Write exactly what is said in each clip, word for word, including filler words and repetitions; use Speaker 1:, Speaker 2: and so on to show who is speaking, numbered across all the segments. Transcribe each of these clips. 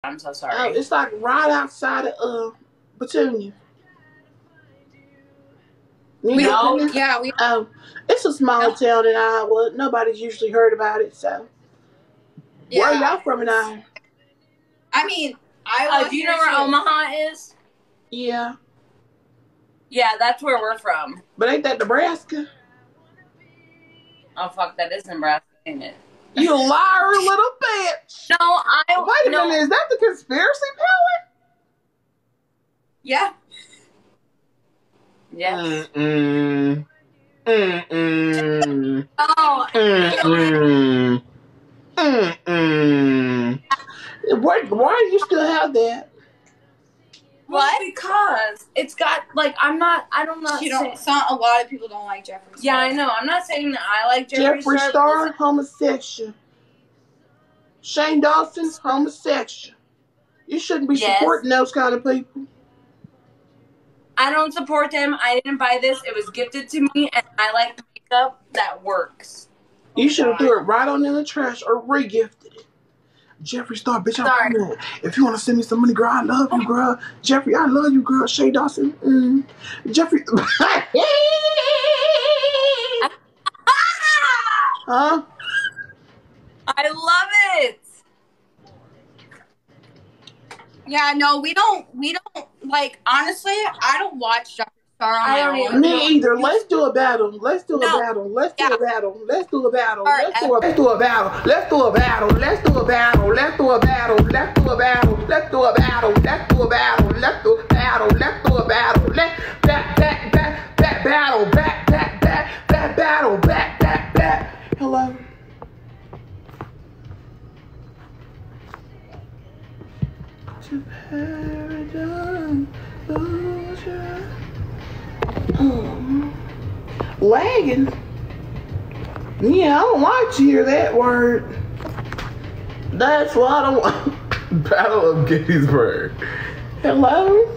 Speaker 1: I'm so sorry.
Speaker 2: Oh, it's like right outside of uh, Petunia. You
Speaker 1: we
Speaker 2: know,
Speaker 1: know, yeah, we.
Speaker 2: Oh, it's a small yeah. town in Iowa. Nobody's usually heard about it, so. Yeah. Where y'all from in Iowa?
Speaker 1: I mean, Iowa. Uh, do you know where too. Omaha is?
Speaker 2: Yeah.
Speaker 1: Yeah, that's where we're from.
Speaker 2: But ain't that Nebraska?
Speaker 1: Oh fuck, that is Nebraska, ain't it?
Speaker 2: You liar, little bitch!
Speaker 1: No, I.
Speaker 2: Wait a
Speaker 1: no.
Speaker 2: minute, is that the conspiracy palette?
Speaker 1: Yeah. Yes.
Speaker 2: Mm-mm. Mm-mm.
Speaker 1: Oh.
Speaker 2: Mm-mm. Mm-mm. Why, why do you still have that?
Speaker 1: What? Well, because it's got, like, I'm not, I don't know.
Speaker 3: You don't, it's not, a lot of people don't like Jeffree Star.
Speaker 1: Yeah, I know. I'm not saying that I like Jeffree,
Speaker 2: Jeffree
Speaker 1: Star.
Speaker 2: Star, homosexual. Shane Dawson, homosexual. You shouldn't be yes. supporting those kind of people.
Speaker 1: I don't support them. I didn't buy this. It was gifted to me, and I like makeup that works.
Speaker 2: You should have threw it right on in the trash or re-gifted it. Jeffree Star, bitch, I'm coming. If you want to send me some money, girl, I love you, girl. Jeffree, I love you, girl. Shay Dawson. Mm. Jeffree. Huh?
Speaker 1: I love it.
Speaker 3: Yeah, no, we don't, we don't, like, honestly, I don't watch Jeffree Star on
Speaker 1: I
Speaker 3: my
Speaker 1: don't
Speaker 3: own.
Speaker 2: Me either. Let's do a battle. Let's do
Speaker 3: no.
Speaker 2: a battle. Let's do
Speaker 3: yeah.
Speaker 2: a battle. Let's do a battle.
Speaker 3: Right,
Speaker 2: Let's, do a, let's do a battle. Let's do a battle. Let's do a battle. Let's do a battle. Let's do a battle. Let's do a battle. Let's do a battle. Let's do a battle. Let's do a battle. Let's back, back, back, back, battle. Back, back, back, back, battle. Back, back, back. Hello. To paradise. Oh. Lagging. Yeah, I don't like to hear that word. That's why I don't want. Battle of Gettysburg. Hello?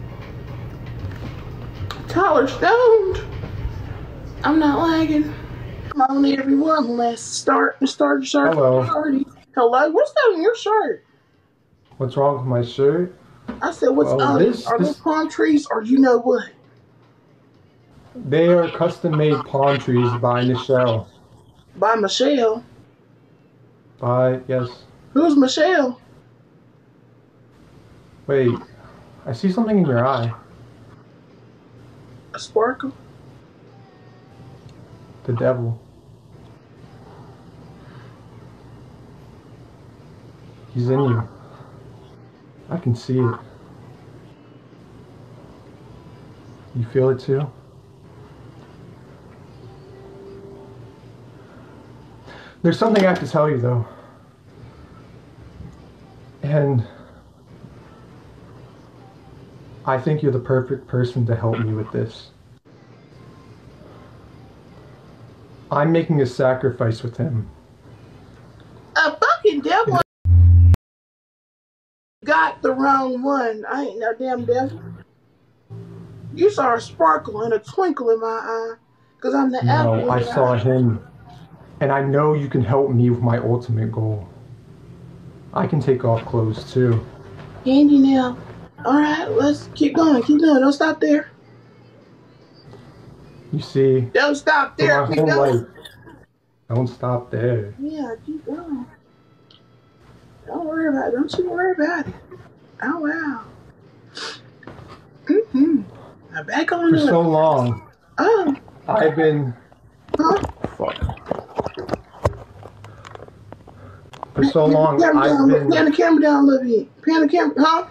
Speaker 2: Tyler Stoned. I'm not lagging. Come on, everyone. Let's start. Start. Start.
Speaker 4: Hello.
Speaker 2: Party. Hello. What's that on your shirt?
Speaker 4: What's wrong with my shirt?
Speaker 2: I said, what's
Speaker 4: well,
Speaker 2: on
Speaker 4: this,
Speaker 2: it? Are
Speaker 4: this...
Speaker 2: those palm trees or you know what?
Speaker 4: They are custom-made palm trees by Michelle.
Speaker 2: By Michelle?
Speaker 4: By, yes.
Speaker 2: Who's Michelle?
Speaker 4: Wait, I see something in your eye.
Speaker 2: A sparkle?
Speaker 4: The devil. He's in you. I can see it. You feel it too? There's something I have to tell you though. And I think you're the perfect person to help me with this. I'm making a sacrifice with him.
Speaker 2: A fucking devil? Got the wrong one. I ain't no damn devil. You saw a sparkle and a twinkle in my eye. Because I'm the apple.
Speaker 4: No, I saw him. And I know you can help me with my ultimate goal. I can take off clothes too.
Speaker 2: Candy now. Alright, let's keep going. Keep going. Don't stop there.
Speaker 4: You see.
Speaker 2: Don't stop there.
Speaker 4: For my
Speaker 2: Keep
Speaker 4: whole
Speaker 2: going.
Speaker 4: life. Don't stop there.
Speaker 2: Yeah, keep going. Don't worry about it. Don't you worry about it. Oh, wow. Mm-hmm. Now back on
Speaker 4: For
Speaker 2: up.
Speaker 4: so long.
Speaker 2: Oh.
Speaker 4: I've been...
Speaker 2: Huh?
Speaker 4: Fuck. For so long,
Speaker 2: Pan
Speaker 4: I've been...
Speaker 2: Pan the camera down a little bit. Pan the camera, huh?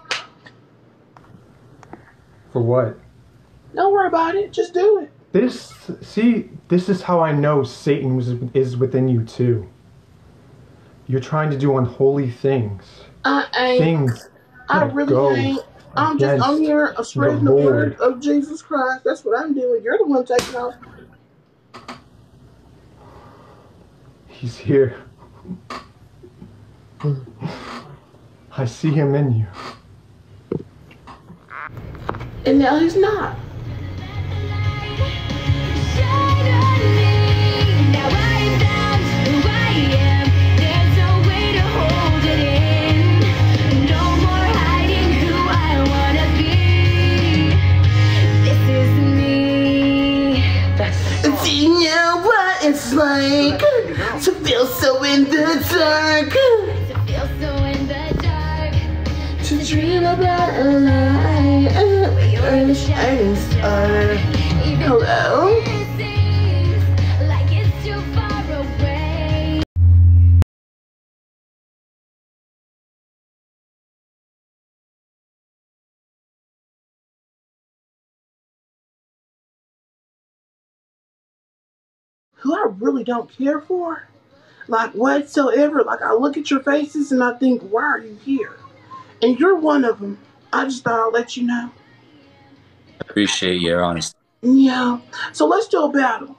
Speaker 4: For what?
Speaker 2: Don't worry about it. Just do it.
Speaker 4: This, see, this is how I know Satan was, is within you too. You're trying to do unholy things.
Speaker 2: I ain't.
Speaker 4: Things
Speaker 2: I really ain't. I'm just on here spreading the, the word of Jesus Christ. That's what I'm doing. You're the one taking off.
Speaker 4: He's here. I see him in you.
Speaker 2: And now he's not.
Speaker 5: Now I found who I am. There's no way to hold it in. No
Speaker 2: To feel so in the dark.
Speaker 5: To feel so in the dark.
Speaker 2: To dream about a life. Where you're the shining star.
Speaker 5: Even
Speaker 2: Hello?
Speaker 5: though it seems like it's too far away.
Speaker 2: Who I really don't care for, like whatsoever. Like I look at your faces and I think, why are you here? And you're one of them. I just thought I'd let you know.
Speaker 6: Appreciate your honesty.
Speaker 2: Yeah. So let's do a battle.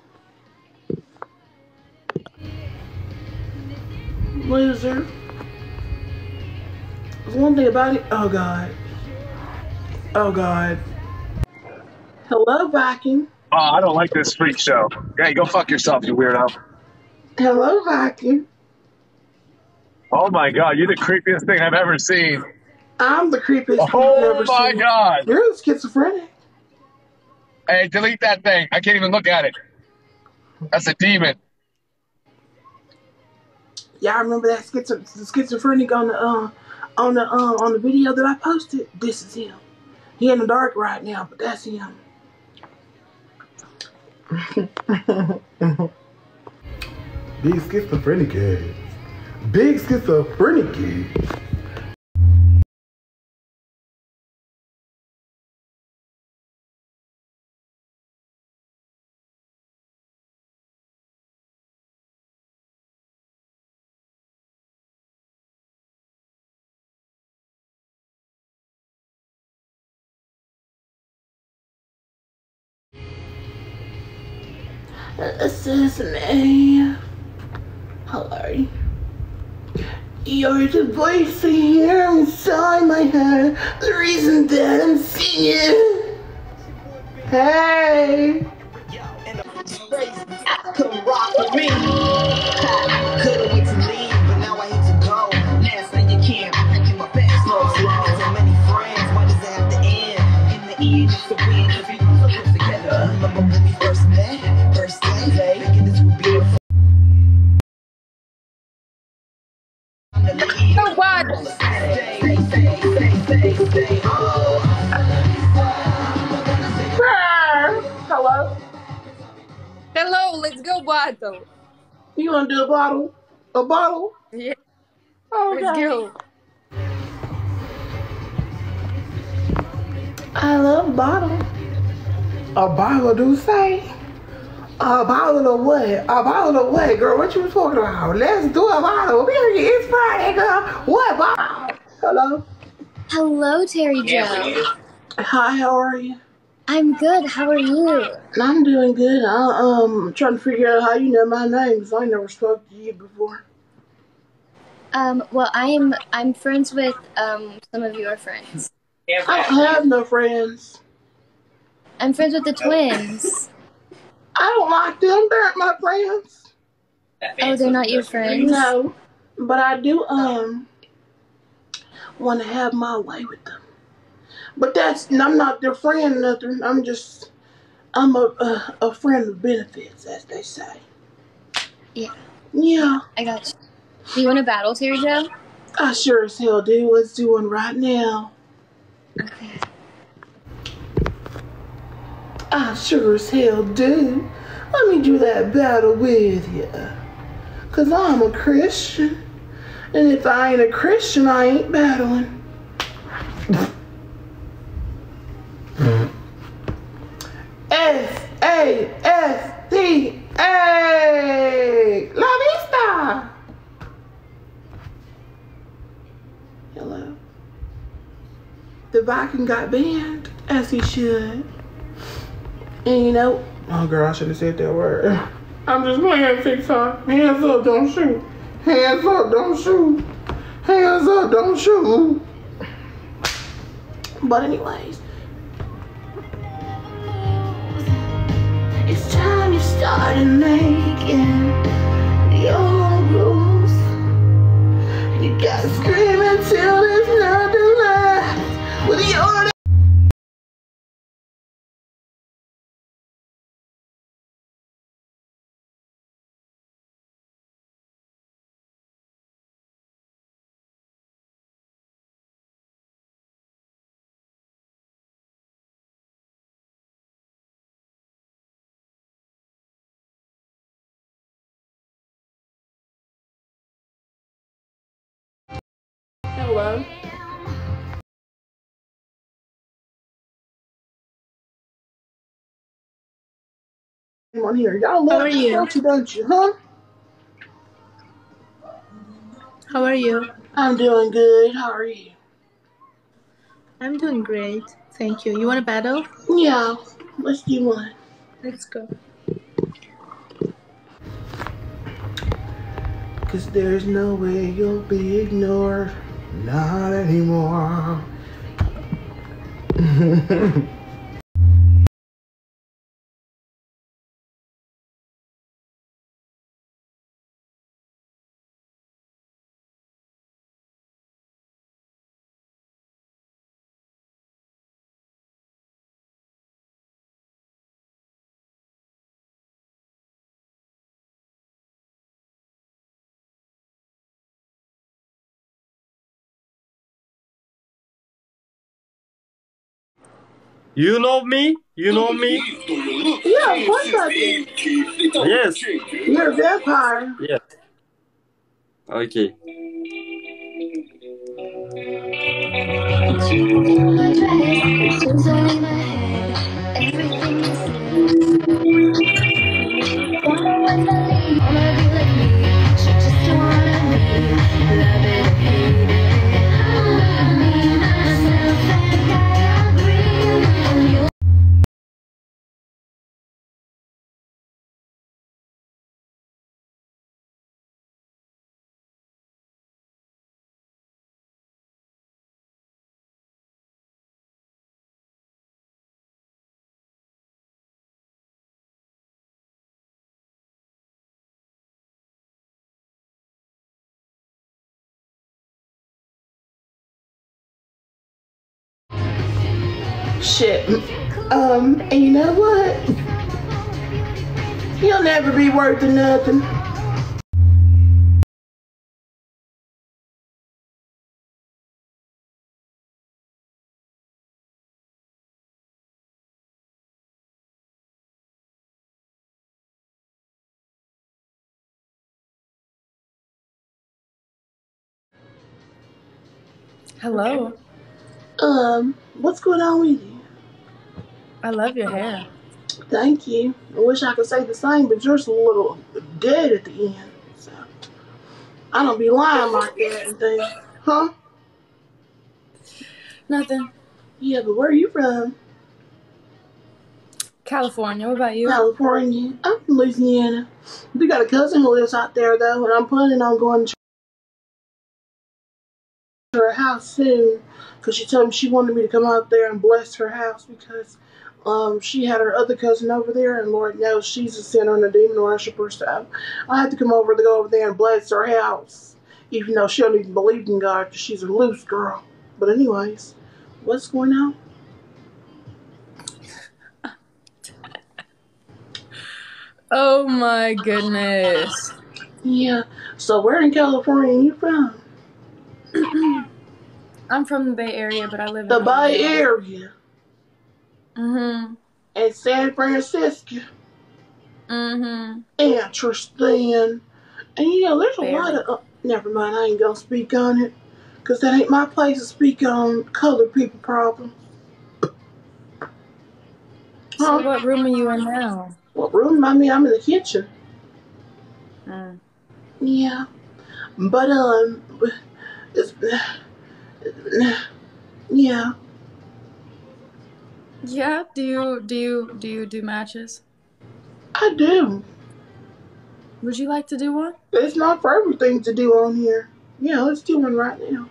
Speaker 2: Loser. There's one thing about it. Oh God. Oh God. Hello, Viking.
Speaker 7: Oh, I don't like this freak show. Hey, go fuck yourself, you weirdo.
Speaker 2: Hello, Viking.
Speaker 7: Oh my god, you're the creepiest thing I've ever seen.
Speaker 2: I'm the creepiest thing
Speaker 7: Oh
Speaker 2: I've ever
Speaker 7: my
Speaker 2: seen.
Speaker 7: god.
Speaker 2: You're schizophrenic.
Speaker 7: Hey, delete that thing. I can't even look at it. That's a demon.
Speaker 2: Y'all remember that schizo schizophrenic on the uh, on the um on the video that I posted? This is him. He in the dark right now, but that's him. Big schizophrenic ass. Big schizophrenic ass. Assassinate. Hello. You're the voice I hear inside my head. The reason that I'm singing. Hey.
Speaker 8: Couldn't rock with me. Couldn't wait to leave, but now I hate to go. Last night you can't get my back slow. So many friends, why does it have to end? In the end, it's the win. If you put it together. Remember when we first met? First day, thinking this would be the
Speaker 3: No, what?
Speaker 2: Hello?
Speaker 3: Hello, let's go battle.
Speaker 2: You wanna do a bottle? A bottle?
Speaker 3: Yeah,
Speaker 2: Okay.
Speaker 3: let's go.
Speaker 2: I love bottle. A bottle do say? A bottle of what? A bottle of what, girl? What you talking about? Let's do a bottle. Period. It's Friday, girl. What bottle? Hello?
Speaker 5: Hello, Terry Joe.
Speaker 2: Hi, how are you?
Speaker 5: I'm good. How are you?
Speaker 2: I'm doing good. I, um, trying to figure out how you know my name because I never spoke to you before.
Speaker 5: Um, well, I'm I'm friends with um some of your friends.
Speaker 2: I don't have no friends.
Speaker 5: I'm friends with the twins.
Speaker 2: I don't like them. They aren't my friends.
Speaker 5: Oh, they're not your friends?
Speaker 2: No, but I do um want to have my way with them. But that's I'm not their friend or nothing. I'm just I'm a a, a friend of benefits, as they say.
Speaker 5: Yeah.
Speaker 2: Yeah.
Speaker 5: I got you. Do you want to battle, Terry Joe?
Speaker 2: I sure as hell do. Let's do one right now.
Speaker 5: Okay.
Speaker 2: I sure as hell do. Let me do that battle with you. Cause I'm a Christian. And if I ain't a Christian, I ain't battling. S A S T A La Vista. Hello. The Viking got banned, as he should. And you know, oh girl, I should have said that word. I'm just playing TikTok. Hands up, don't shoot. Hands up, don't shoot. Hands up, don't shoot. But anyways, it's time you started making the old rules. You gotta scream until there's nothing left with your Hello. Come on here. Y'all
Speaker 9: How
Speaker 2: love
Speaker 9: are
Speaker 2: this
Speaker 9: you?
Speaker 2: country, don't you, huh?
Speaker 9: How are you?
Speaker 2: I'm doing good. How are you?
Speaker 9: I'm doing great. Thank you. You want to battle?
Speaker 2: Yeah. Let's do one.
Speaker 9: Let's go.
Speaker 2: Cause there's no way you'll be ignored. Not anymore.
Speaker 10: You know me? You know me?
Speaker 2: Yeah, of course I do.
Speaker 10: Yes.
Speaker 2: You're a vampire.
Speaker 10: Yes. Okay.
Speaker 2: Shit. Um, and you know what? He'll never be worth of nothing.
Speaker 1: Hello.
Speaker 2: Um, what's going on with you?
Speaker 1: I love your hair.
Speaker 2: Thank you. I wish I could say the same, but yours a little dead at the end. So I don't be lying like that and things. Huh?
Speaker 1: Nothing.
Speaker 2: Yeah, but where are you from?
Speaker 1: California. What about you?
Speaker 2: California. I'm from Louisiana. We got a cousin who lives out there though, and I'm planning on going to her house soon because she told me she wanted me to come out there and bless her house because um, she had her other cousin over there, and Lord knows she's a sinner and a demon worshiper, so I had to come over to go over there and bless her house, even though she don't even believe in God because she's a loose girl. But anyways, what's going on?
Speaker 1: Oh my goodness.
Speaker 2: Yeah, so where in California are you from?
Speaker 1: I'm from the Bay Area, but I live in
Speaker 2: The
Speaker 1: L A
Speaker 2: Bay
Speaker 1: now.
Speaker 2: Area.
Speaker 1: Mm-hmm.
Speaker 2: And San Francisco.
Speaker 1: Mm-hmm.
Speaker 2: Interesting. And you know, there's a lot
Speaker 1: Very.
Speaker 2: of. Uh, never mind, I ain't gonna speak on it. Because that ain't my place to speak on colored people problems.
Speaker 1: So
Speaker 2: Huh?
Speaker 1: what room are you in now?
Speaker 2: What room? I mean, I'm in the kitchen.
Speaker 1: Mm.
Speaker 2: Yeah. But, um. It's, yeah.
Speaker 1: Yeah. Do you do you do you do matches?
Speaker 2: I do.
Speaker 1: Would you like to do one?
Speaker 2: It's not for everything to do on here. Yeah, let's do one right now.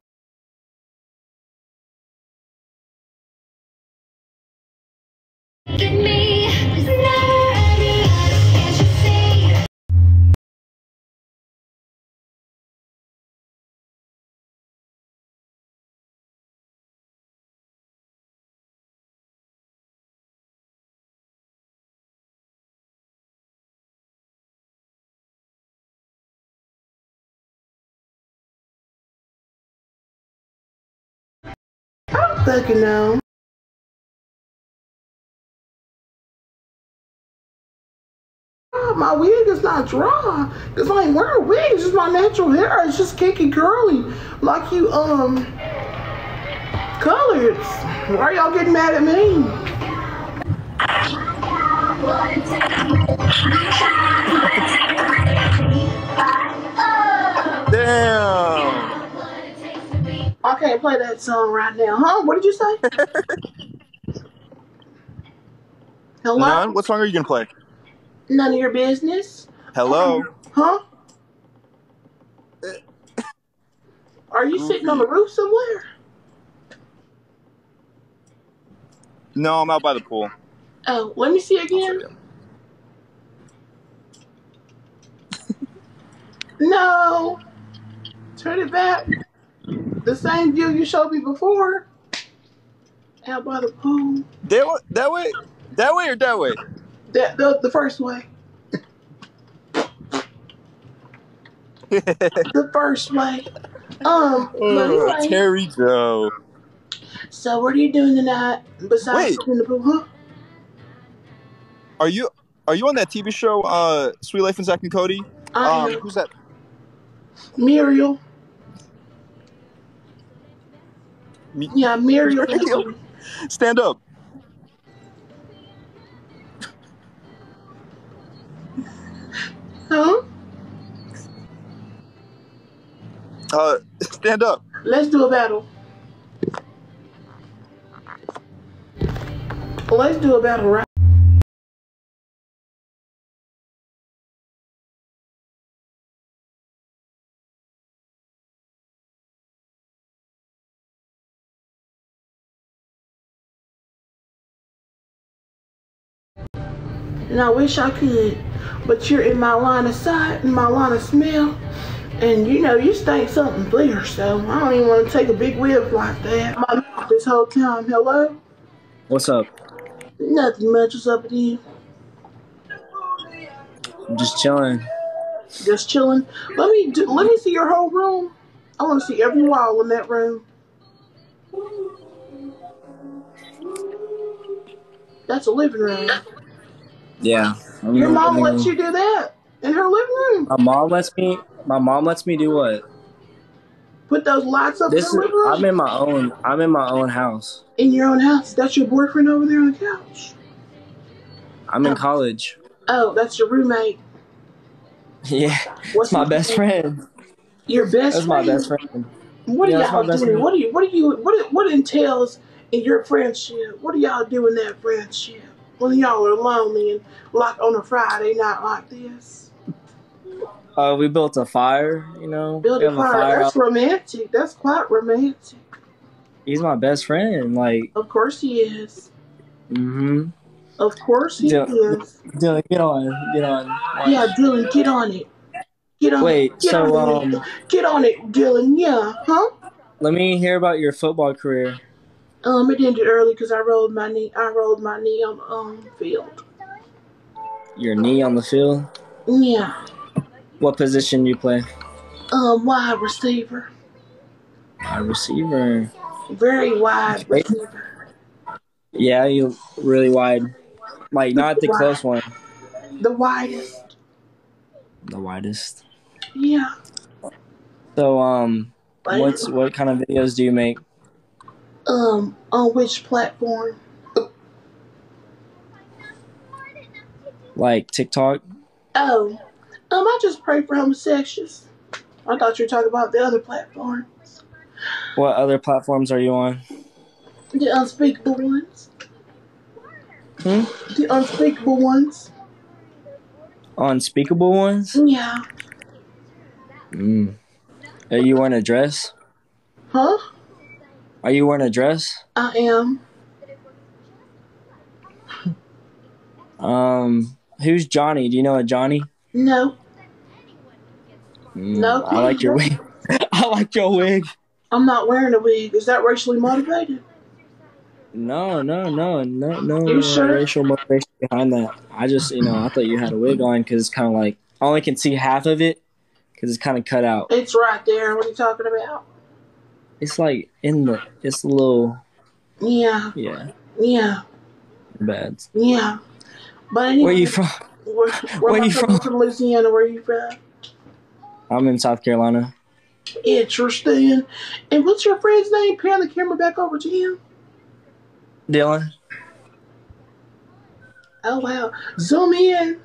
Speaker 2: I don't fucking know. my wig is not dry. Cause I ain't wearing a wig. It's just my natural hair. It's just kinky curly, like you um colors. Why are y'all getting mad at me?
Speaker 11: Damn.
Speaker 2: I can't play that song right now, huh? What did you say? Hello?
Speaker 11: None? What song are you gonna play?
Speaker 2: None of your business.
Speaker 11: Hello?
Speaker 2: Huh? Are you
Speaker 11: Goofy.
Speaker 2: sitting on the roof somewhere?
Speaker 11: No, I'm out by the pool.
Speaker 2: Oh, let me see again. No. Turn it back. The same view you showed me before. Out by the pool.
Speaker 11: That way, that way, that way or that way?
Speaker 2: That the, the first way. The first way. Um, but
Speaker 11: Oh,
Speaker 2: anyway.
Speaker 11: Terry Joe.
Speaker 2: So what are you doing tonight besides
Speaker 11: Wait.
Speaker 2: sitting in the pool, huh?
Speaker 11: Are you are you on that T V show, uh, Sweet Life and Zach and Cody?
Speaker 2: I
Speaker 11: Um,
Speaker 2: am.
Speaker 11: who's that?
Speaker 2: Muriel.
Speaker 11: Me-
Speaker 2: Yeah, Muriel.
Speaker 11: Muriel. Stand up.
Speaker 2: Huh?
Speaker 11: Uh, stand up.
Speaker 2: Let's do a battle. Let's do a battle, right? And I wish I could, but you're in my line of sight, in my line of smell, and you know you stink something there, so I don't even want to take a big whiff like that. My mouth this whole time. Hello?
Speaker 6: What's up?
Speaker 2: Nothing much. What's up with you?
Speaker 6: I'm just chilling.
Speaker 2: Just chilling. Let me do, let me see your whole room. I want to see every wall in that room. That's a living room.
Speaker 6: Yeah. I'm
Speaker 2: Your
Speaker 6: in the
Speaker 2: mom
Speaker 6: living
Speaker 2: lets
Speaker 6: room.
Speaker 2: you do that in her living room.
Speaker 6: My mom lets me. My mom lets me do what?
Speaker 2: Put those lights up in
Speaker 6: This
Speaker 2: her
Speaker 6: is.
Speaker 2: living room.
Speaker 6: I'm in my own. I'm in my own house.
Speaker 2: In your own house. That's your boyfriend over there on the couch.
Speaker 6: I'm in
Speaker 2: Oh.
Speaker 6: college.
Speaker 2: Oh, that's your roommate.
Speaker 6: Yeah.
Speaker 2: What's
Speaker 6: It's my
Speaker 2: his
Speaker 6: best
Speaker 2: name?
Speaker 6: friend.
Speaker 2: Your best
Speaker 6: That's my
Speaker 2: friend.
Speaker 6: best friend.
Speaker 2: What are
Speaker 6: Yeah, that's my
Speaker 2: y'all
Speaker 6: best
Speaker 2: doing?
Speaker 6: friend.
Speaker 2: What do you? What do you? What what entails in your friendship? What do y'all do in that friendship when y'all are lonely and like on a Friday night like this?
Speaker 6: Uh, we built a fire. You know,
Speaker 2: Build
Speaker 6: we
Speaker 2: a
Speaker 6: have a
Speaker 2: fire.
Speaker 6: fire
Speaker 2: That's
Speaker 6: out.
Speaker 2: romantic. That's quite romantic.
Speaker 6: He's my best friend. Like.
Speaker 2: Of course he is.
Speaker 6: Mm-hmm.
Speaker 2: Of course he
Speaker 6: Dylan,
Speaker 2: is.
Speaker 6: Dylan, get on. Get on. Watch.
Speaker 2: Yeah, Dylan, get on it. Get on
Speaker 6: Wait.
Speaker 2: it. Get on
Speaker 6: So
Speaker 2: it.
Speaker 6: um.
Speaker 2: Get on it, Dylan. Yeah, huh?
Speaker 6: Let me hear about your football career.
Speaker 2: Um, it ended early because I rolled my knee. I rolled my knee on the um field.
Speaker 6: Your knee on the field.
Speaker 2: Yeah.
Speaker 6: What position do you play?
Speaker 2: Um, wide receiver.
Speaker 6: Wide receiver.
Speaker 2: Very wide receiver.
Speaker 6: Yeah, you really wide. Like not the
Speaker 2: Wide.
Speaker 6: close one.
Speaker 2: The widest.
Speaker 6: The widest.
Speaker 2: Yeah.
Speaker 6: So um,
Speaker 2: Like,
Speaker 6: what's what kind of videos do you make?
Speaker 2: um, on which platform?
Speaker 6: Like TikTok?
Speaker 2: Oh, um, I just pray for homosexuals. I thought you were talking about the other platforms.
Speaker 6: What other platforms are you on?
Speaker 2: The unspeakable ones.
Speaker 6: Hmm?
Speaker 2: The unspeakable ones.
Speaker 6: Unspeakable ones?
Speaker 2: Yeah.
Speaker 6: Mm. Are you wearing a dress?
Speaker 2: Huh?
Speaker 6: Are you wearing a dress?
Speaker 2: I am.
Speaker 6: Um, who's Johnny? Do you know a Johnny?
Speaker 2: No.
Speaker 6: Mm,
Speaker 2: No.
Speaker 6: I like your wig. I like your wig.
Speaker 2: I'm not wearing a wig. Is that racially motivated?
Speaker 6: No, no, no, no, no
Speaker 2: You
Speaker 6: uh,
Speaker 2: sure?
Speaker 6: racial motivation behind that. I just, you know, I thought you had a wig on because it's kind of like I only can see half of it because it's kind of cut out.
Speaker 2: It's right there. What are you talking about?
Speaker 6: It's like in the, it's a little,
Speaker 2: Yeah.
Speaker 6: yeah,
Speaker 2: Yeah.
Speaker 6: bad.
Speaker 2: Yeah. But anyway.
Speaker 6: Where you from?
Speaker 2: Where, where
Speaker 6: Where
Speaker 2: am I
Speaker 6: you
Speaker 2: from?
Speaker 6: from?
Speaker 2: From Louisiana. Where you from?
Speaker 6: I'm in South Carolina.
Speaker 2: Interesting. And what's your friend's name? Pan the camera back over to him.
Speaker 6: Dylan.
Speaker 2: Oh wow. Zoom in.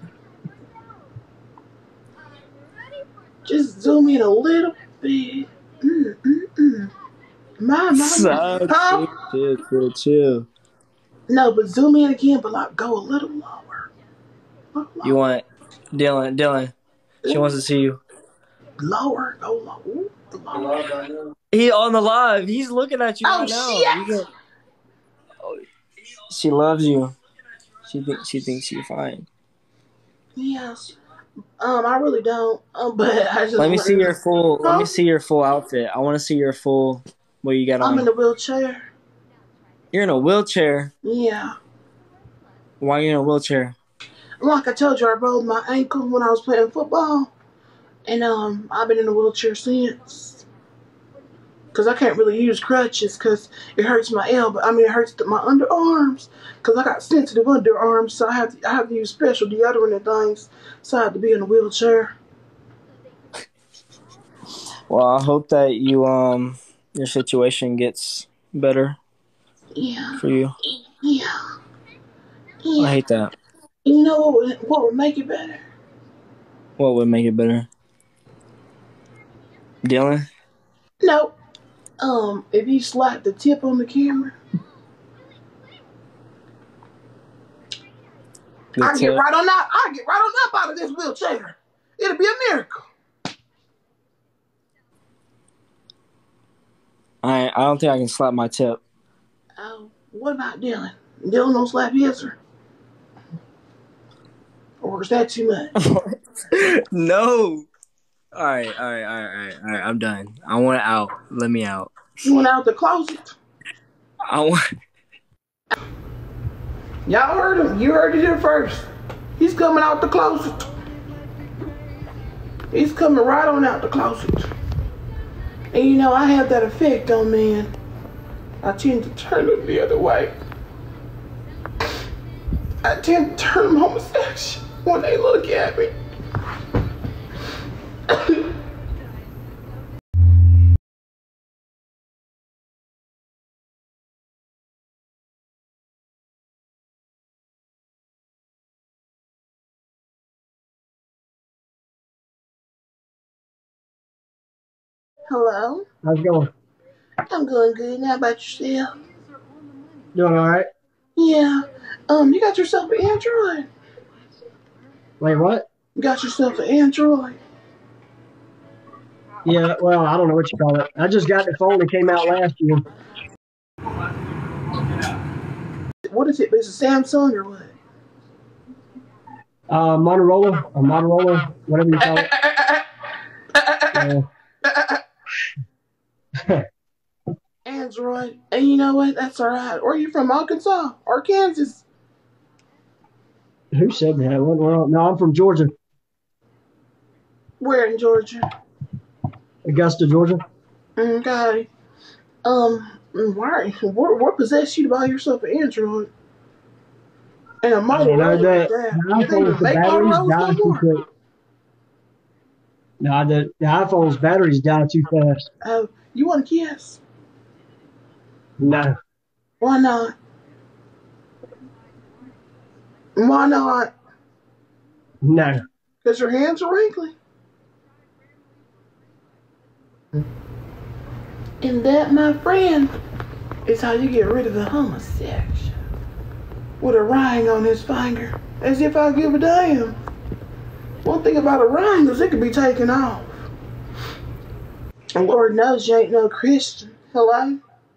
Speaker 2: Just zoom in a little bit. Mm, mm, mm. My, my, my.
Speaker 6: So
Speaker 2: Huh?
Speaker 6: chill, chill, chill, chill.
Speaker 2: No, but zoom in again, but like go a little lower. A little
Speaker 6: You
Speaker 2: lower.
Speaker 6: want Dylan? Dylan. She wants to see you.
Speaker 2: Lower. Go lower. Lower.
Speaker 6: He on the live. He's looking at you
Speaker 2: Oh
Speaker 6: right now. You
Speaker 2: shit!
Speaker 6: can- oh, she loves you. She thinks she thinks you're fine.
Speaker 2: Yes. Um, I really don't. Um, but I just
Speaker 6: Let me see your full.
Speaker 2: Huh?
Speaker 6: Let me see your full outfit. I want to see your full. What you got on?
Speaker 2: I'm in a wheelchair.
Speaker 6: You're in a wheelchair.
Speaker 2: Yeah.
Speaker 6: Why are you in a wheelchair?
Speaker 2: Like I told you, I rolled my ankle when I was playing football, and um, I've been in a wheelchair since. Cause I can't really use crutches, cause it hurts my elbow. I mean, it hurts my underarms, cause I got sensitive underarms, so I have to, I have to use special deodorant and things. So I have to be in a wheelchair.
Speaker 6: Well, I hope that you um your situation gets better.
Speaker 2: Yeah.
Speaker 6: For you.
Speaker 2: Yeah. Yeah.
Speaker 6: I hate that.
Speaker 2: You know what would, what would make it better?
Speaker 6: What would make it better? Dylan?
Speaker 2: No. Um, if you slap the tip on the camera,
Speaker 6: The
Speaker 2: I
Speaker 6: tip.
Speaker 2: get right on out. I get right on up out of this wheelchair. It'll be a miracle.
Speaker 6: I I don't think I can slap my tip.
Speaker 2: Oh, what about Dylan? Dylan don't slap his or? Or is that too much?
Speaker 6: No. All right, all right, all right, all right, all right. I'm done. I want out. Let me out.
Speaker 2: You went out the closet.
Speaker 6: I want.
Speaker 2: Y'all heard him. You heard it here first. He's coming out the closet. He's coming right on out the closet. And you know, I have that effect on men. I tend to turn them the other way. I tend to turn them homosexual when they look at me. Hello?
Speaker 12: How's it going?
Speaker 2: I'm going good. How about yourself?
Speaker 12: Doing all right.
Speaker 2: Yeah. Um, you got yourself an Android.
Speaker 12: Wait, what?
Speaker 2: You got yourself an Android.
Speaker 12: Yeah, well, I don't know what you call it. I just got the phone that came out last year.
Speaker 2: What is it? Is it Samsung or what?
Speaker 12: Uh, Motorola, or Motorola, whatever you call it. Uh,
Speaker 2: Android. And you know what? That's all right. Or are you from Arkansas or Kansas?
Speaker 12: Who said that? What, well, no, I'm from Georgia,
Speaker 2: Where in Georgia?
Speaker 12: Augusta, Georgia.
Speaker 2: Okay. Um, why? What, what possessed you to buy yourself an Android? And a
Speaker 12: I don't know
Speaker 2: Motorola
Speaker 12: that.
Speaker 2: like that.
Speaker 12: The
Speaker 2: You didn't
Speaker 12: iPhones,
Speaker 2: even
Speaker 12: the
Speaker 2: make
Speaker 12: batteries
Speaker 2: Motorola's
Speaker 12: die
Speaker 2: no
Speaker 12: too
Speaker 2: more.
Speaker 12: quick. No, the, the iPhone's batteries die too fast.
Speaker 2: Oh, you want a kiss?
Speaker 12: No.
Speaker 2: Why not? Why not?
Speaker 12: No.
Speaker 2: Because your hands are wrinkly. And that, my friend, is how you get rid of the homosexual. With a ring on his finger. As if I give a damn. One thing about a ring is it can be taken off. And Lord knows you ain't no Christian. Hello?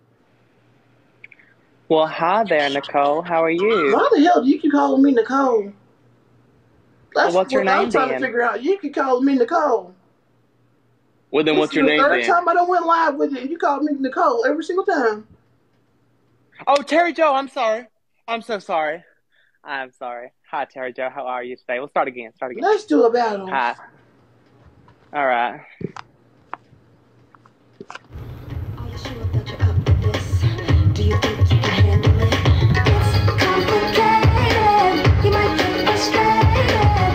Speaker 13: Well, hi there, Nicole. How are you?
Speaker 2: Why the hell do you keep calling me Nicole? That's
Speaker 13: Well, what's your
Speaker 2: what I'm
Speaker 13: name
Speaker 2: trying
Speaker 13: then?
Speaker 2: to figure out. You keep calling me Nicole.
Speaker 13: Well, then
Speaker 2: This
Speaker 13: what's
Speaker 2: is
Speaker 13: your
Speaker 2: the
Speaker 13: name
Speaker 2: third
Speaker 13: then?
Speaker 2: time I done went live with it, and you called me Nicole every single time.
Speaker 13: Oh, Terry Joe, I'm sorry. I'm so sorry. I'm sorry. Hi, Terry Joe. How are you today? We'll start again. Start again.
Speaker 2: Let's do a battle.
Speaker 13: Hi. All right.
Speaker 8: Are you sure that you're up for this? Do you think you can handle it? It's complicated. You might get frustrated.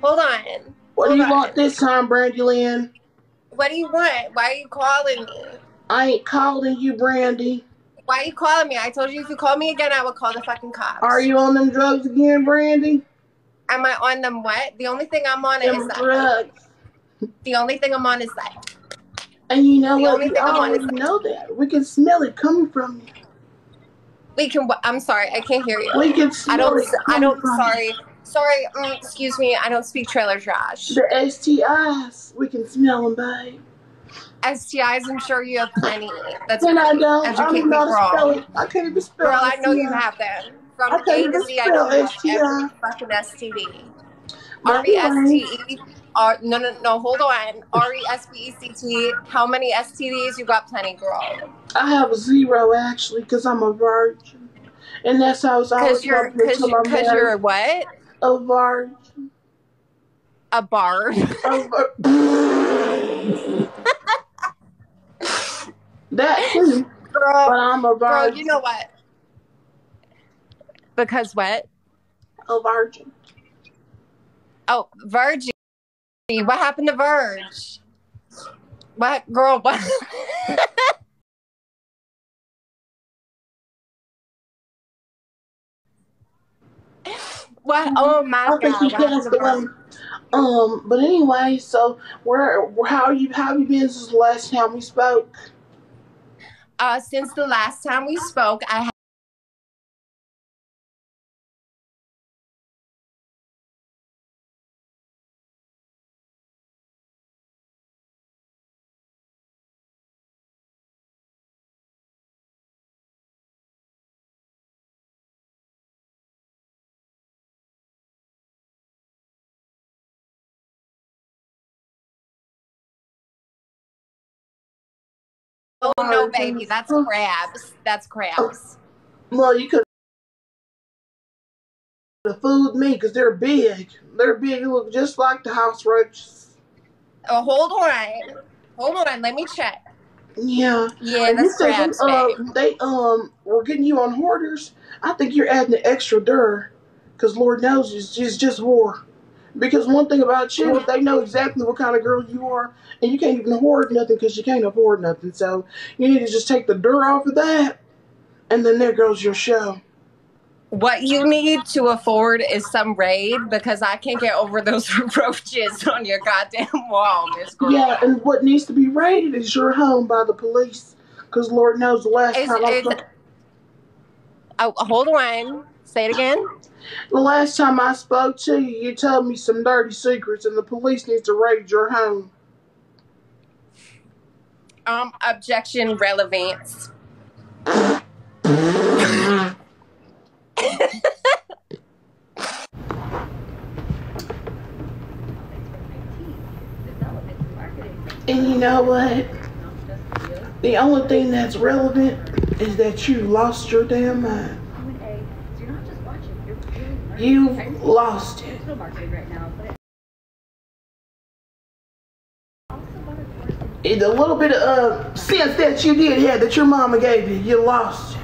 Speaker 14: Hold on.
Speaker 2: What
Speaker 14: Hold
Speaker 2: do you
Speaker 14: on.
Speaker 2: want this time, Brandy Lynn?
Speaker 14: What do you want? Why are you calling me?
Speaker 2: I ain't calling you, Brandy.
Speaker 14: Why are you calling me? I told you if you call me again, I will call the fucking cops.
Speaker 2: Are you on them drugs again, Brandy?
Speaker 14: Am I on them what? The only thing I'm on
Speaker 2: Them
Speaker 14: is that.
Speaker 2: drugs.
Speaker 14: The only thing I'm on is that.
Speaker 2: And you know
Speaker 14: the
Speaker 2: what?
Speaker 14: only
Speaker 2: You
Speaker 14: thing I'm on
Speaker 2: already
Speaker 14: is that.
Speaker 2: know that. We can smell it coming from you.
Speaker 14: We can. I'm sorry, I can't hear you.
Speaker 2: We can smell
Speaker 14: I don't.
Speaker 2: it
Speaker 14: I
Speaker 2: coming
Speaker 14: don't.
Speaker 2: from
Speaker 14: Sorry.
Speaker 2: you.
Speaker 14: Sorry. Um, excuse me. I don't speak trailer trash.
Speaker 2: The S T Is, we can smell them, babe.
Speaker 14: S T Is, I'm sure you have plenty. That's
Speaker 2: And I don't. I don't
Speaker 14: educate
Speaker 2: even
Speaker 14: me,
Speaker 2: know how to spell
Speaker 14: girl.
Speaker 2: it. I can't even spell
Speaker 14: Girl, I
Speaker 2: S T I.
Speaker 14: know you have them. From
Speaker 2: I can't
Speaker 14: A
Speaker 2: even
Speaker 14: to Z, I know
Speaker 2: spell
Speaker 14: you have
Speaker 2: S T I.
Speaker 14: every fucking S T D.
Speaker 2: But
Speaker 14: R E S T
Speaker 2: anyway,
Speaker 14: E. R no no no. Hold on. R E S P E C T. How many S T Ds? You got plenty, girl.
Speaker 2: I have a zero actually because I'm a virgin. And that's how it's always
Speaker 14: Cause you're,
Speaker 2: going to be
Speaker 14: cause,
Speaker 2: until I'm
Speaker 14: cause you're
Speaker 2: married.
Speaker 14: a what?
Speaker 2: A virgin.
Speaker 14: A bard.
Speaker 2: A vir- that too.
Speaker 14: Girl,
Speaker 2: but I'm a virgin.
Speaker 14: girl, you know what? Because what?
Speaker 2: A virgin.
Speaker 14: Oh, Virgie. What happened to Verge? What, girl? What? What? Oh my
Speaker 2: I think
Speaker 14: God!
Speaker 2: he
Speaker 14: What happened
Speaker 2: passed
Speaker 14: to
Speaker 2: away.
Speaker 14: Verge?
Speaker 2: Um, but anyway, so where, how you, how have you been since the last time we spoke?
Speaker 14: Uh, since the last time we spoke, I. Oh no, baby, that's crabs. That's crabs.
Speaker 2: Well, you could have fooled me because they're big. They're big. They look just like the house roaches.
Speaker 14: Oh, hold on, hold on. Let me check.
Speaker 2: Yeah.
Speaker 14: Yeah,
Speaker 2: And you
Speaker 14: that's
Speaker 2: said they,
Speaker 14: crabs,
Speaker 2: uh,
Speaker 14: babe.
Speaker 2: they um were getting you on hoarders. I think you're adding the extra dur, because Lord knows it's just just war. Because one thing about you is they know exactly what kind of girl you are, and you can't even hoard nothing because you can't afford nothing. So you need to just take the dur off of that, and then there goes your show.
Speaker 14: What you need to afford is some raid because I can't get over those roaches on your goddamn wall, Miss Girl.
Speaker 2: Yeah, and what needs to be raided is your home by the police, because Lord knows the last
Speaker 14: Is,
Speaker 2: time I
Speaker 14: is,
Speaker 2: spoke.
Speaker 14: oh, hold on. Say it again.
Speaker 2: The last time I spoke to you, you told me some dirty secrets, and the police needs to raid your home.
Speaker 14: Um, objection relevance.
Speaker 2: And you know what? The only thing that's relevant is that you lost your damn mind. You've lost it. And the little bit of uh, sense that you did have that your mama gave you, you lost it.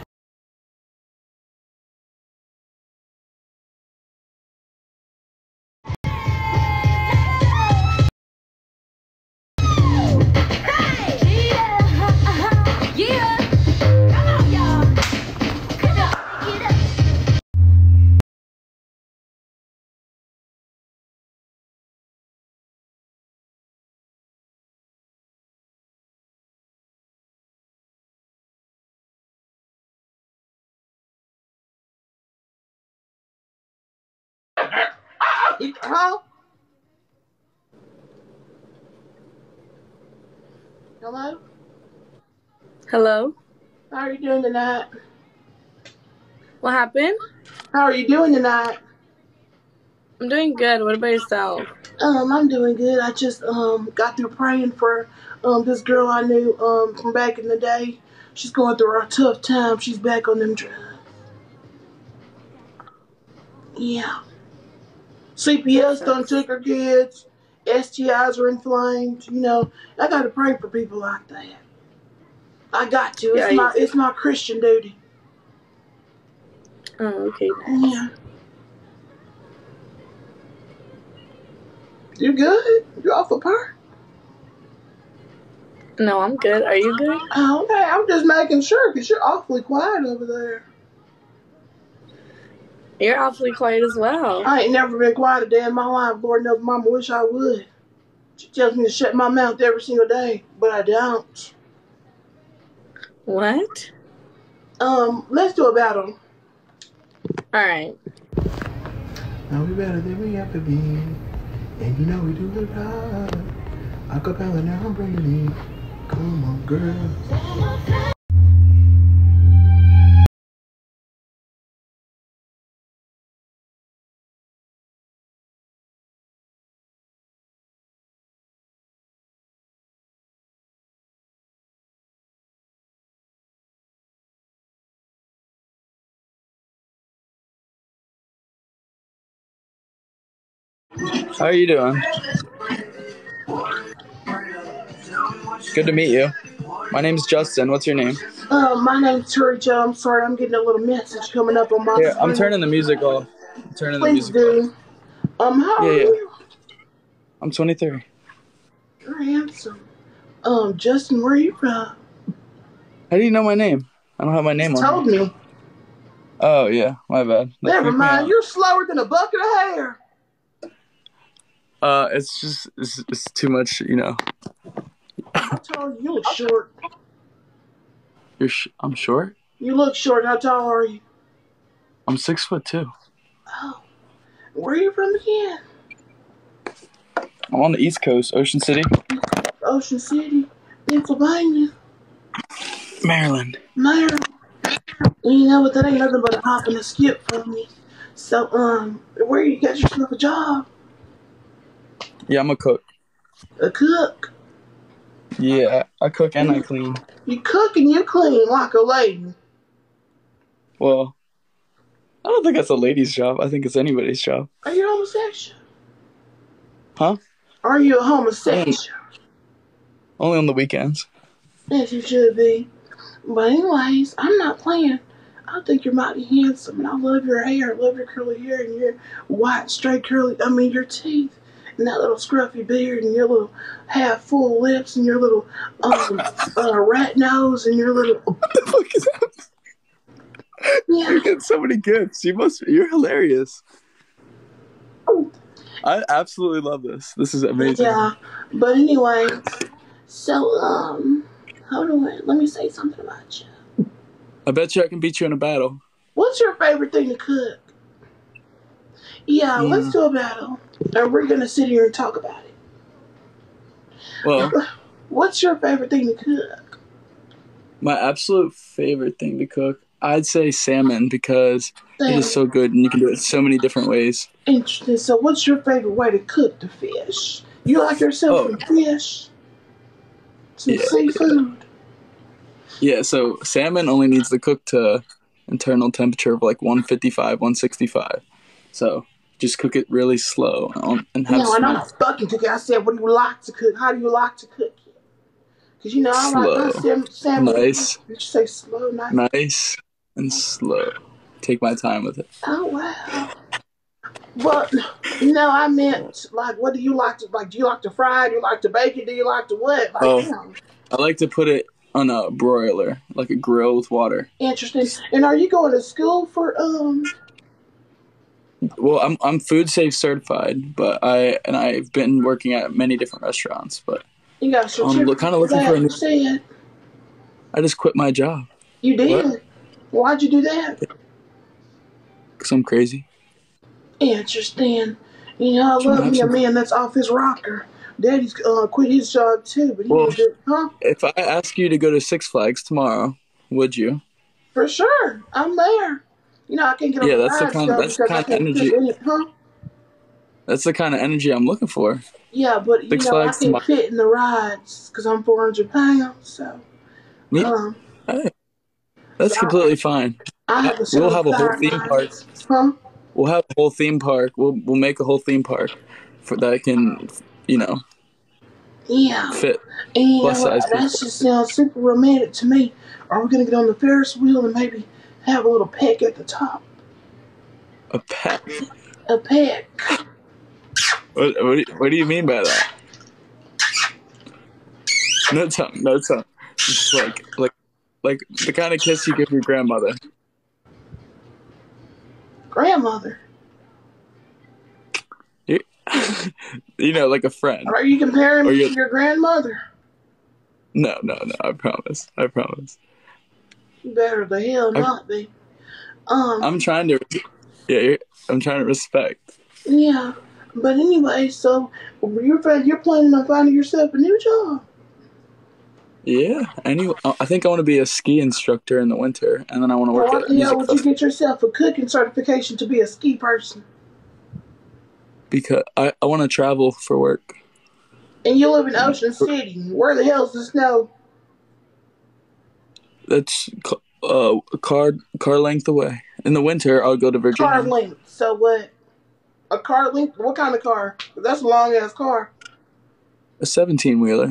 Speaker 2: Huh? Hello?
Speaker 15: Hello?
Speaker 2: How are you doing tonight?
Speaker 15: What happened?
Speaker 2: How are you doing tonight?
Speaker 15: I'm doing good. What about yourself?
Speaker 2: Um, I'm doing good. I just um got through praying for um this girl I knew um from back in the day. She's going through a tough time. She's back on them drugs. Yeah. C P S done took her kids. S T Is are inflamed. You know, I gotta pray for people like that. I got to. It's
Speaker 15: Yeah,
Speaker 2: my it's my Christian duty.
Speaker 15: Oh, okay, nice.
Speaker 2: Yeah. You good? You off the park?
Speaker 15: No, I'm good. Are you good?
Speaker 2: Oh, okay. I'm just making sure because you're awfully quiet over there.
Speaker 15: You're awfully quiet as well.
Speaker 2: I ain't never been quiet a day in my life. Lord knows Mama wish I would. She tells me to shut my mouth every single day, but I don't.
Speaker 15: What?
Speaker 2: Um, let's do a battle.
Speaker 15: All right.
Speaker 2: Now we better than we ever been, and you know we do it right. Acapella, now I'm bringing it. Come on, girl.
Speaker 16: How are you doing? Good to meet you. My name's Justin. What's your name?
Speaker 2: Uh, my name's Terri Joe. I'm sorry, I'm getting a little message coming up on my
Speaker 16: Here,
Speaker 2: screen.
Speaker 16: I'm turning the music off. I'm turning
Speaker 2: Please
Speaker 16: the music
Speaker 2: do.
Speaker 16: off.
Speaker 2: Um, how
Speaker 16: Yeah,
Speaker 2: are
Speaker 16: yeah.
Speaker 2: you?
Speaker 16: I'm twenty-three.
Speaker 2: You're handsome. Um, Justin, where are you from?
Speaker 16: How do you know my name? I don't have my name
Speaker 2: You
Speaker 16: on
Speaker 2: told
Speaker 16: here.
Speaker 2: me.
Speaker 16: Oh, yeah. My bad. That
Speaker 2: Never
Speaker 16: freaked me
Speaker 2: mind.
Speaker 16: out.
Speaker 2: You're slower than a bucket of hair.
Speaker 16: Uh, it's just, it's, it's too much, you know.
Speaker 2: How tall are you? You look short.
Speaker 16: You're sh- I'm short?
Speaker 2: You look short. How tall are you?
Speaker 16: I'm six foot two.
Speaker 2: Oh. Where are you from again?
Speaker 16: I'm on the East Coast, Ocean City.
Speaker 2: Ocean City, Pennsylvania.
Speaker 16: Maryland.
Speaker 2: Maryland. You know what? That ain't nothing but a hop and a skip for me. So, um, where you got yourself a job?
Speaker 16: Yeah, I'm a cook.
Speaker 2: A cook?
Speaker 16: Yeah, I cook and I clean.
Speaker 2: You cook and you clean like a lady.
Speaker 16: Well, I don't think that's a lady's job. I think it's anybody's job.
Speaker 2: Are you homosexual?
Speaker 16: Huh?
Speaker 2: Are you a homosexual?
Speaker 16: Only on the weekends.
Speaker 2: Yes, you should be. But anyways, I'm not playing. I think you're mighty handsome, and I love your hair. I love your curly hair and your white, straight curly, I mean your teeth, and that little scruffy beard, and your little half-full lips, and your little um, uh, rat nose, and your little...
Speaker 16: What the fuck is that? Yeah. You get so many gifts. You must, you're hilarious. I absolutely love this. This is amazing.
Speaker 2: Yeah, but anyway, so, um, how do I, let me say something about you.
Speaker 16: I bet you I can beat you in a battle.
Speaker 2: What's your favorite thing to cook? Yeah,
Speaker 16: Mm.
Speaker 2: let's do a battle. And we're going to sit here and talk about it.
Speaker 16: Well,
Speaker 2: what's your favorite thing to cook?
Speaker 16: My absolute favorite thing to cook, I'd say salmon, because salmon. It is so good and you can do it so many different ways.
Speaker 2: Interesting. So what's your favorite way to cook the fish? You like yourself
Speaker 16: Oh.
Speaker 2: some fish? Some
Speaker 16: yeah,
Speaker 2: seafood?
Speaker 16: Yeah. yeah, so salmon only needs to cook to internal temperature of like one fifty-five, one sixty-five. So just cook it really slow and have
Speaker 2: No, I'm
Speaker 16: smoke.
Speaker 2: not fucking cooking. I said, what do you like to cook? How do you like to cook it? Because, you know, I
Speaker 16: slow.
Speaker 2: like my salmon. salmon.
Speaker 16: Nice.
Speaker 2: Did you say slow? Nice.
Speaker 16: Nice and slow. Take my time with it.
Speaker 2: Oh, wow. But, no, I meant, like, what do you like to, like, do you like to fry it? Do you like to bake it? Do you like to what? Like,
Speaker 16: Oh,
Speaker 2: you know.
Speaker 16: I like to put it on a broiler, like a grill with water.
Speaker 2: Interesting. And are you going to school for, um...
Speaker 16: Well, I'm I'm food safe certified, but I, and I've been working at many different restaurants, but
Speaker 2: You got a certificate.
Speaker 16: I'm kind of looking for a new...
Speaker 2: Said.
Speaker 16: I just quit my job.
Speaker 2: You did?
Speaker 16: What?
Speaker 2: Why'd you do that?
Speaker 16: Because I'm crazy.
Speaker 2: Interesting. You know, I love me a man that's off his rocker. Daddy's uh, quit his job too, but he
Speaker 16: well,
Speaker 2: did, huh?
Speaker 16: If I ask you to go to Six Flags tomorrow, would you?
Speaker 2: For sure. I'm there. You know, I can't get on
Speaker 16: yeah,
Speaker 2: the
Speaker 16: that's the
Speaker 2: rides
Speaker 16: kind,
Speaker 2: though
Speaker 16: that's the
Speaker 2: because I
Speaker 16: kind of
Speaker 2: can't
Speaker 16: energy.
Speaker 2: fit in it, huh?
Speaker 16: That's the kind of energy I'm looking for.
Speaker 2: Yeah, but you
Speaker 16: Six
Speaker 2: know, I
Speaker 16: Flags
Speaker 2: can't
Speaker 16: tomorrow.
Speaker 2: fit in the rides because I'm four hundred pounds, so.
Speaker 16: Me?
Speaker 2: Um,
Speaker 16: hey, that's
Speaker 2: so
Speaker 16: completely
Speaker 2: I,
Speaker 16: fine.
Speaker 2: I have to
Speaker 16: We'll have a whole theme park.
Speaker 2: Huh?
Speaker 16: We'll have a whole theme park. We'll we'll make a whole theme park for that can, you know,
Speaker 2: yeah.
Speaker 16: fit
Speaker 2: And you
Speaker 16: plus
Speaker 2: know what?
Speaker 16: size people.
Speaker 2: That just sounds super romantic to me. Are we gonna get on the Ferris wheel and maybe have a little peck at the top?
Speaker 16: A peck.
Speaker 2: A peck.
Speaker 16: What, what, do you, what do you mean by that? No tongue, no tongue. Just like, like, like the kind of kiss you give your grandmother.
Speaker 2: Grandmother?
Speaker 16: You, you know, like a friend.
Speaker 2: Are you comparing
Speaker 16: Or
Speaker 2: me
Speaker 16: you're-
Speaker 2: to your grandmother?
Speaker 16: No, no, no. I promise. I promise.
Speaker 2: You better the hell
Speaker 16: I-
Speaker 2: not be. Um,
Speaker 16: I'm trying to. Yeah, you're, I'm trying to respect.
Speaker 2: yeah. But anyway, so you're you're planning on finding yourself a new job.
Speaker 16: Yeah. Anyway, I think I want to be a ski instructor in the winter, and then I want to work
Speaker 2: Why
Speaker 16: at a
Speaker 2: the hell
Speaker 16: music
Speaker 2: would you
Speaker 16: festival
Speaker 2: get yourself a cooking certification to be a ski person?
Speaker 16: because I, I want to travel for work.
Speaker 2: And you live in Ocean City. Where the hell's the snow?
Speaker 16: That's uh, a car car length away. In the winter, I'll go to Virginia.
Speaker 2: Car length. So what? A car length? What kind of car? That's a long ass car.
Speaker 16: A seventeen wheeler.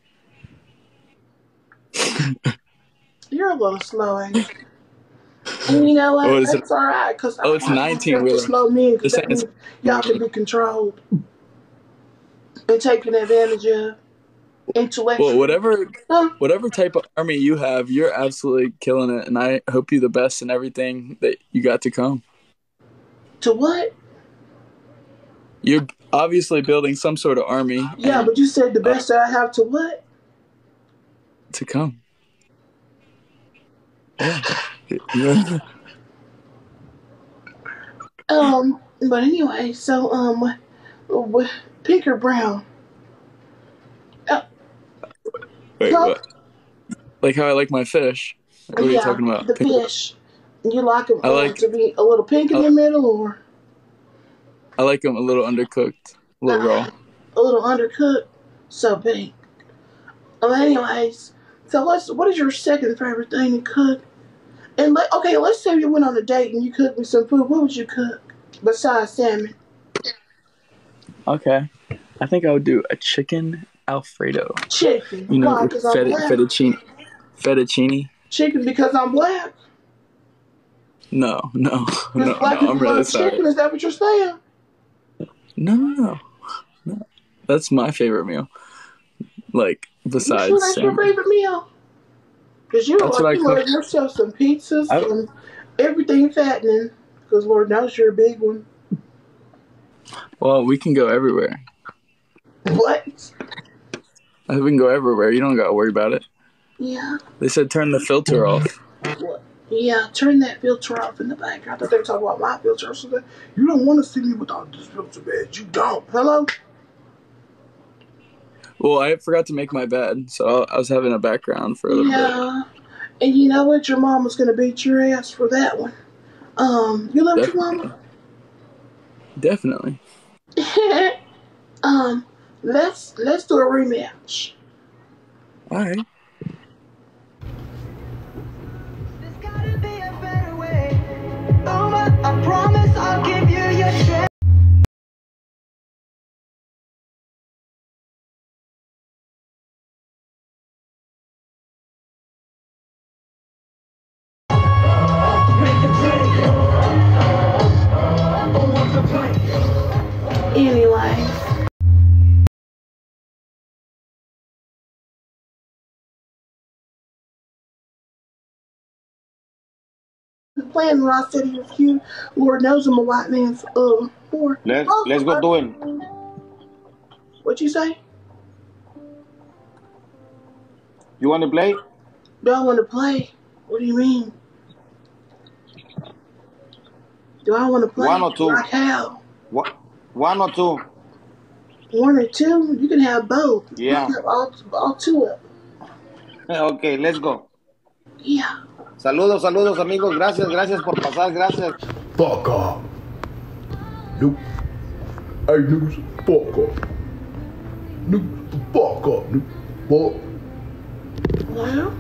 Speaker 2: You're a little slow, ain't you? And you know what?
Speaker 16: Oh, it's
Speaker 2: That's
Speaker 16: a-
Speaker 2: alright, because I
Speaker 16: oh, it's
Speaker 2: want
Speaker 16: nineteen
Speaker 2: myself to
Speaker 16: wheeler.
Speaker 2: slow me in, because
Speaker 16: It's
Speaker 2: that
Speaker 16: a-
Speaker 2: means
Speaker 16: it's-
Speaker 2: y'all can be controlled and taken advantage of. Intellectually.
Speaker 16: Well, whatever
Speaker 2: Huh?
Speaker 16: whatever type of army you have, you're absolutely killing it, and I hope you the best in everything that you got to come.
Speaker 2: To what?
Speaker 16: You're obviously building some sort of army.
Speaker 2: Yeah,
Speaker 16: and,
Speaker 2: but you said the
Speaker 16: uh,
Speaker 2: best that I have to what?
Speaker 16: to come. Yeah. Yeah.
Speaker 2: Um, but anyway, so, um, what, what, pink or brown? Uh,
Speaker 16: Wait,
Speaker 2: huh?
Speaker 16: what? Like how I like my fish? What are you
Speaker 2: Yeah,
Speaker 16: talking about?
Speaker 2: the fish. You like them
Speaker 16: I
Speaker 2: uh,
Speaker 16: like-
Speaker 2: to be a little pink in the middle, or
Speaker 16: I like them a little undercooked, a little raw.
Speaker 2: a little undercooked? So pink. Well, anyways, so let's. What is your second favorite thing to cook? And let, okay, let's say you went on a date and you cooked me some food. What would you cook besides salmon?
Speaker 16: Okay. I think I would do a chicken Alfredo.
Speaker 2: Chicken.
Speaker 16: You know,
Speaker 2: Why?
Speaker 16: with
Speaker 2: Because I'm
Speaker 16: feta,
Speaker 2: black.
Speaker 16: fettuccine. Fettuccine?
Speaker 2: Chicken because I'm black.
Speaker 16: No, no,
Speaker 2: Because
Speaker 16: no,
Speaker 2: black
Speaker 16: no.
Speaker 2: people
Speaker 16: I'm really
Speaker 2: love
Speaker 16: sorry.
Speaker 2: chicken. Is that what you're saying?
Speaker 16: No, no, no, no. That's my favorite meal. Like
Speaker 2: You
Speaker 16: besides
Speaker 2: sure that's your
Speaker 16: salmon.
Speaker 2: favorite meal? Because you
Speaker 16: That's
Speaker 2: like
Speaker 16: what I
Speaker 2: you love
Speaker 16: cook.
Speaker 2: yourself some pizzas,
Speaker 16: I-
Speaker 2: some everything fattening. Because Lord knows you're a big one.
Speaker 16: Well, we can go everywhere.
Speaker 2: What?
Speaker 16: I think we can go everywhere. You don't gotta worry about it.
Speaker 2: Yeah.
Speaker 16: They said turn the filter off.
Speaker 2: What? Yeah, turn that filter off in the back. I thought they were talking about my filter. So that you don't want to see me without this filter, man. You don't. Hello?
Speaker 16: Well, I forgot to make my bed, so I was having a background for a little bit.
Speaker 2: Yeah. And you know what? Your mama's going to beat your ass for that one. Um, you love your mama?
Speaker 16: Definitely.
Speaker 2: um, let's let's do a rematch.
Speaker 16: All right.
Speaker 8: I promise I'll give you your chance.
Speaker 2: Anyway. Playing when I said he was cute. Lord knows I'm a white man's uh whore.
Speaker 17: Let's
Speaker 2: Oh,
Speaker 17: let's go
Speaker 2: uh,
Speaker 17: do it.
Speaker 2: What you say?
Speaker 17: You want to play?
Speaker 2: Do I want to play? What do you mean? Do I want to play?
Speaker 17: One or two?
Speaker 2: Like how?
Speaker 17: What? One or two?
Speaker 2: One or two? You can have both.
Speaker 17: Yeah.
Speaker 2: You can have all, all two of them.
Speaker 17: Okay, let's go.
Speaker 2: Yeah.
Speaker 17: Saludos, saludos amigos. Gracias, gracias por pasar. Gracias.
Speaker 2: Fuck off. Nope. Hey, niggas, fuck off. Niggas, fuck off. Fuck. Well,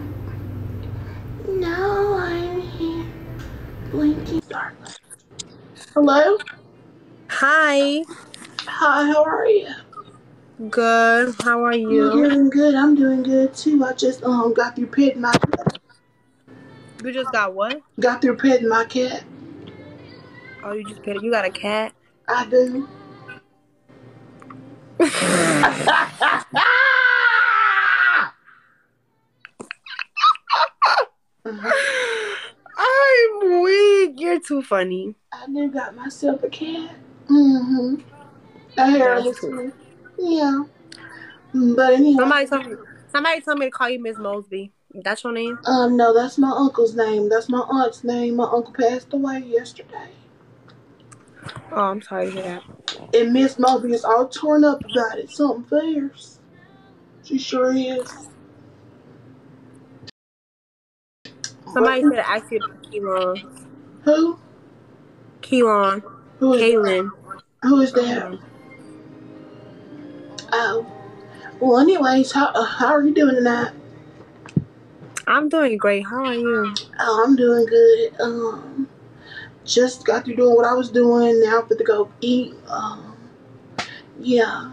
Speaker 2: now I'm here. Blinking darkness. Hello?
Speaker 9: Hi.
Speaker 2: Hi, how are you?
Speaker 9: Good. How are
Speaker 2: I'm
Speaker 9: you?
Speaker 2: doing good. I'm doing good too. I just um got through petting my cat.
Speaker 9: You just got what?
Speaker 2: Got through petting my cat.
Speaker 9: Oh, you just petted. You got a cat?
Speaker 2: I do.
Speaker 18: I'm weak. You're too funny.
Speaker 2: I do got myself a cat. Mm-hmm. A hairless
Speaker 18: too.
Speaker 2: one. Yeah. But anyway.
Speaker 18: Somebody told me. Somebody told me to call you Miss Mosby. That's your name?
Speaker 2: Um, no, that's my uncle's name. That's my aunt's name. My uncle passed away yesterday.
Speaker 18: Oh, I'm sorry to hear that.
Speaker 2: And Miss Mosby is all torn up about it. Something fierce. She sure is.
Speaker 18: Somebody
Speaker 2: But,
Speaker 18: said ask you about Keelan.
Speaker 2: who?
Speaker 18: Keelan.
Speaker 2: Who is
Speaker 18: Kaylin.
Speaker 2: that? Who is that?
Speaker 18: Um,
Speaker 2: Oh. Well, anyways, how, uh, how are you doing tonight?
Speaker 18: I'm doing great. How are you?
Speaker 2: Oh, I'm doing good. Um, just got through doing what I was doing. Now I'm fit to go eat. Um, yeah.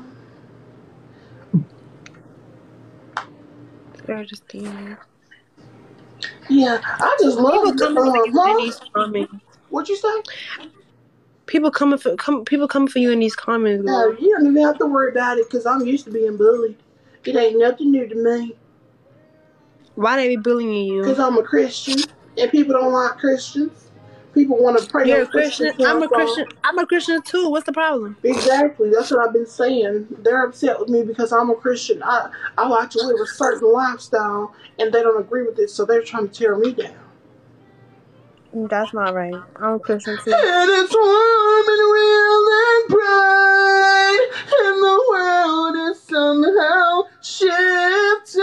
Speaker 18: They're just standing.
Speaker 2: Yeah, I just love
Speaker 18: People
Speaker 2: it.
Speaker 18: coming for
Speaker 2: Uh,
Speaker 18: you in
Speaker 2: huh?
Speaker 18: these comments.
Speaker 2: What'd you say?
Speaker 18: People coming for come. People coming for you in these comments,
Speaker 2: No,
Speaker 18: girl.
Speaker 2: you don't even have to worry about it because I'm used to being bullied. It ain't nothing new to me.
Speaker 18: Why they be bullying you?
Speaker 2: Because I'm a Christian and people don't like Christians. People want to pray
Speaker 18: You're
Speaker 2: on
Speaker 18: a Christian.
Speaker 2: Christians'
Speaker 18: I'm a
Speaker 2: downfall.
Speaker 18: Christian. I'm a Christian too. What's the problem?
Speaker 2: Exactly. That's what I've been saying. They're upset with me because I'm a Christian. I, I like to live a certain lifestyle and they don't agree with it, so they're trying to tear me down.
Speaker 18: That's not right. I'm a Christian too.
Speaker 2: And it's warm and real and bright, and the world is somehow shifted.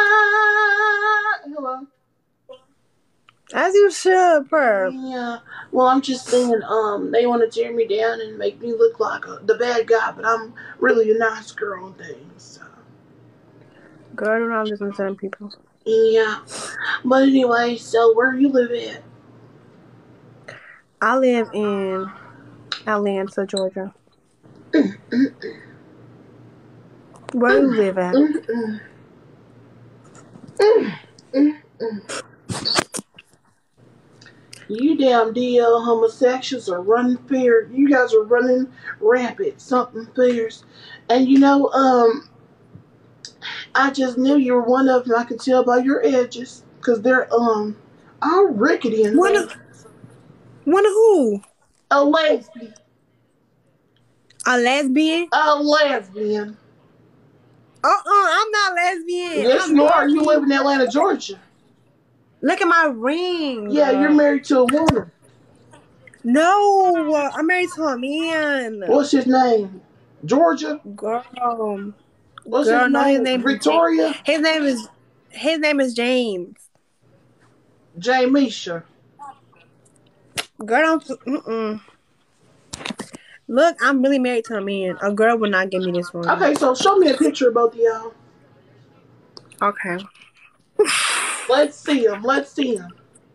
Speaker 2: Hello.
Speaker 18: As you should, per.
Speaker 2: Yeah. Well, I'm just saying, um, they want to tear me down and make me look like a, the bad guy, but I'm really a nice girl and things. So.
Speaker 18: Girl, do not listen to them people.
Speaker 2: Yeah. But anyway, so where you live at?
Speaker 18: I live in Atlanta, Georgia. Where you live at?
Speaker 2: Mm-mm. Mm, mm, mm. You damn D L homosexuals are running fierce. You guys are running rampant, something fierce. And you know, um, I just knew you were one of them. I could tell by your edges, cause they're um all rickety and
Speaker 18: One of, one of who?
Speaker 2: a lesbian.
Speaker 18: A lesbian?
Speaker 2: A lesbian.
Speaker 18: Uh-uh, I'm not lesbian.
Speaker 2: Yes,
Speaker 18: I'm
Speaker 2: you are. You
Speaker 18: married.
Speaker 2: live in Atlanta, Georgia.
Speaker 18: Look at my ring.
Speaker 2: Yeah, you're married to a woman.
Speaker 18: No, I'm married to a man.
Speaker 2: What's his name? Georgia?
Speaker 18: Girl.
Speaker 2: What's
Speaker 18: Girl,
Speaker 2: his
Speaker 18: no, his
Speaker 2: name?
Speaker 18: name is
Speaker 2: Victoria?
Speaker 18: James. His name is his name is James.
Speaker 2: Jamisha.
Speaker 18: Girl, don't mm-mm. Look, I'm really married to a man. A girl would not give me this one.
Speaker 2: Okay, so show me a picture of both of y'all.
Speaker 18: Okay.
Speaker 2: Let's see them. Let's see them.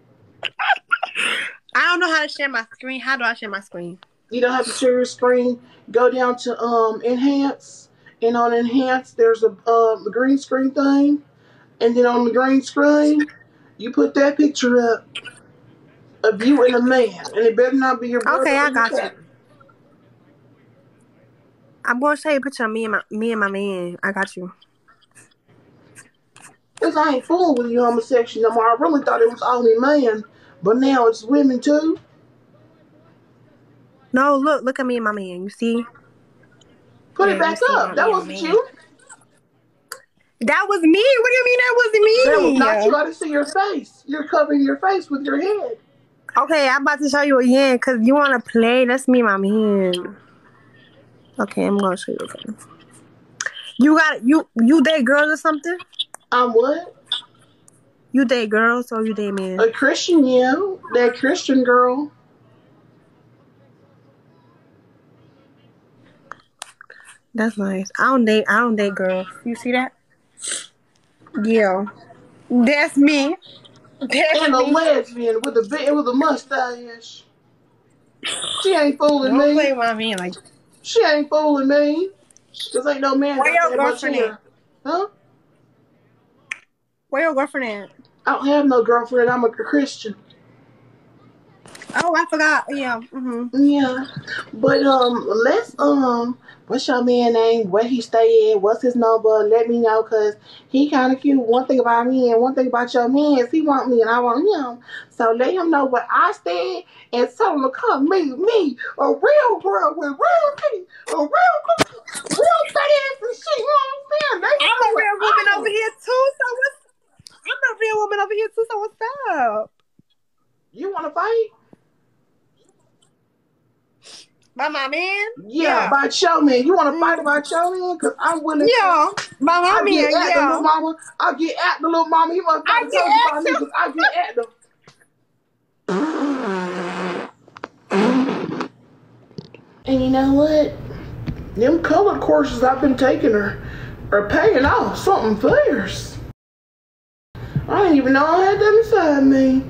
Speaker 18: I don't know how to share my screen. How do I share my screen?
Speaker 2: You don't have to share your screen. Go down to um enhance, and on enhance there's a um the green screen thing, and then on the green screen you put that picture up of you and a man, and it better not be your brother.
Speaker 18: Okay,
Speaker 2: or
Speaker 18: I
Speaker 2: your
Speaker 18: got you.
Speaker 2: cousin.
Speaker 18: I'm going to show you a picture of me and my me and my man. I got you.
Speaker 2: Cause I ain't fooling with you homosexual no more. I really thought it was only men, but now it's women too.
Speaker 18: No, look, look at me and my man. You see?
Speaker 2: Put
Speaker 18: yeah,
Speaker 2: it back
Speaker 18: you
Speaker 2: up. That wasn't you.
Speaker 18: That was me. What do you mean that wasn't me?
Speaker 2: That was not you. I didn't see your face. You're covering your face with your head.
Speaker 18: Okay, I'm about to show you again because you want to play. That's me and my man. Okay, I'm going to show you again. You got you you date girls or something?
Speaker 2: I'm what?
Speaker 18: You date girls or you date men?
Speaker 2: A Christian, yeah. That Christian girl.
Speaker 18: That's nice. I don't date I don't date girls. You see that? Yeah. That's me. That's
Speaker 2: and a
Speaker 18: me.
Speaker 2: lesbian with a bit with a mustache. She ain't fooling
Speaker 18: don't
Speaker 2: me.
Speaker 18: Play with me like
Speaker 2: she ain't fooling me. Cause ain't no man
Speaker 18: Where
Speaker 2: got
Speaker 18: your
Speaker 2: that much
Speaker 18: girlfriend
Speaker 2: hair.
Speaker 18: at?
Speaker 2: Huh?
Speaker 18: Where your girlfriend at?
Speaker 2: I don't have no girlfriend. I'm a Christian.
Speaker 18: Oh, I forgot. Yeah. Mm-hmm.
Speaker 2: Yeah. But um, let's um, what's your man name? Where he stay at? What's his number? Let me know, cause he kind of cute. One thing about me and one thing about your man is he want me and I want him. So let him know where I stand and tell him to come meet me, a real girl with real teeth, a real cookie, real fat ass and shit. You know what I'm saying? Let him
Speaker 18: I'm
Speaker 2: know
Speaker 18: a
Speaker 2: where
Speaker 18: real woman
Speaker 2: I
Speaker 18: over
Speaker 2: am.
Speaker 18: here too. So what's? I'm a real woman over here too. So what's up?
Speaker 2: You want to fight?
Speaker 18: By my man?
Speaker 2: Yeah, about your man. You want to fight
Speaker 18: Mm.
Speaker 2: about your man? Because I'm willing
Speaker 18: Yeah.
Speaker 2: to.
Speaker 18: By my
Speaker 2: I get
Speaker 18: man,
Speaker 2: at the
Speaker 18: yeah.
Speaker 2: little mama. I get at the little mama. He must not
Speaker 18: I
Speaker 2: have
Speaker 18: get
Speaker 2: told you
Speaker 18: at
Speaker 2: about me
Speaker 18: you.
Speaker 2: because I get at them. And you know what? Them color courses I've been taking are, are paying off something fierce. I didn't even know I had them inside me.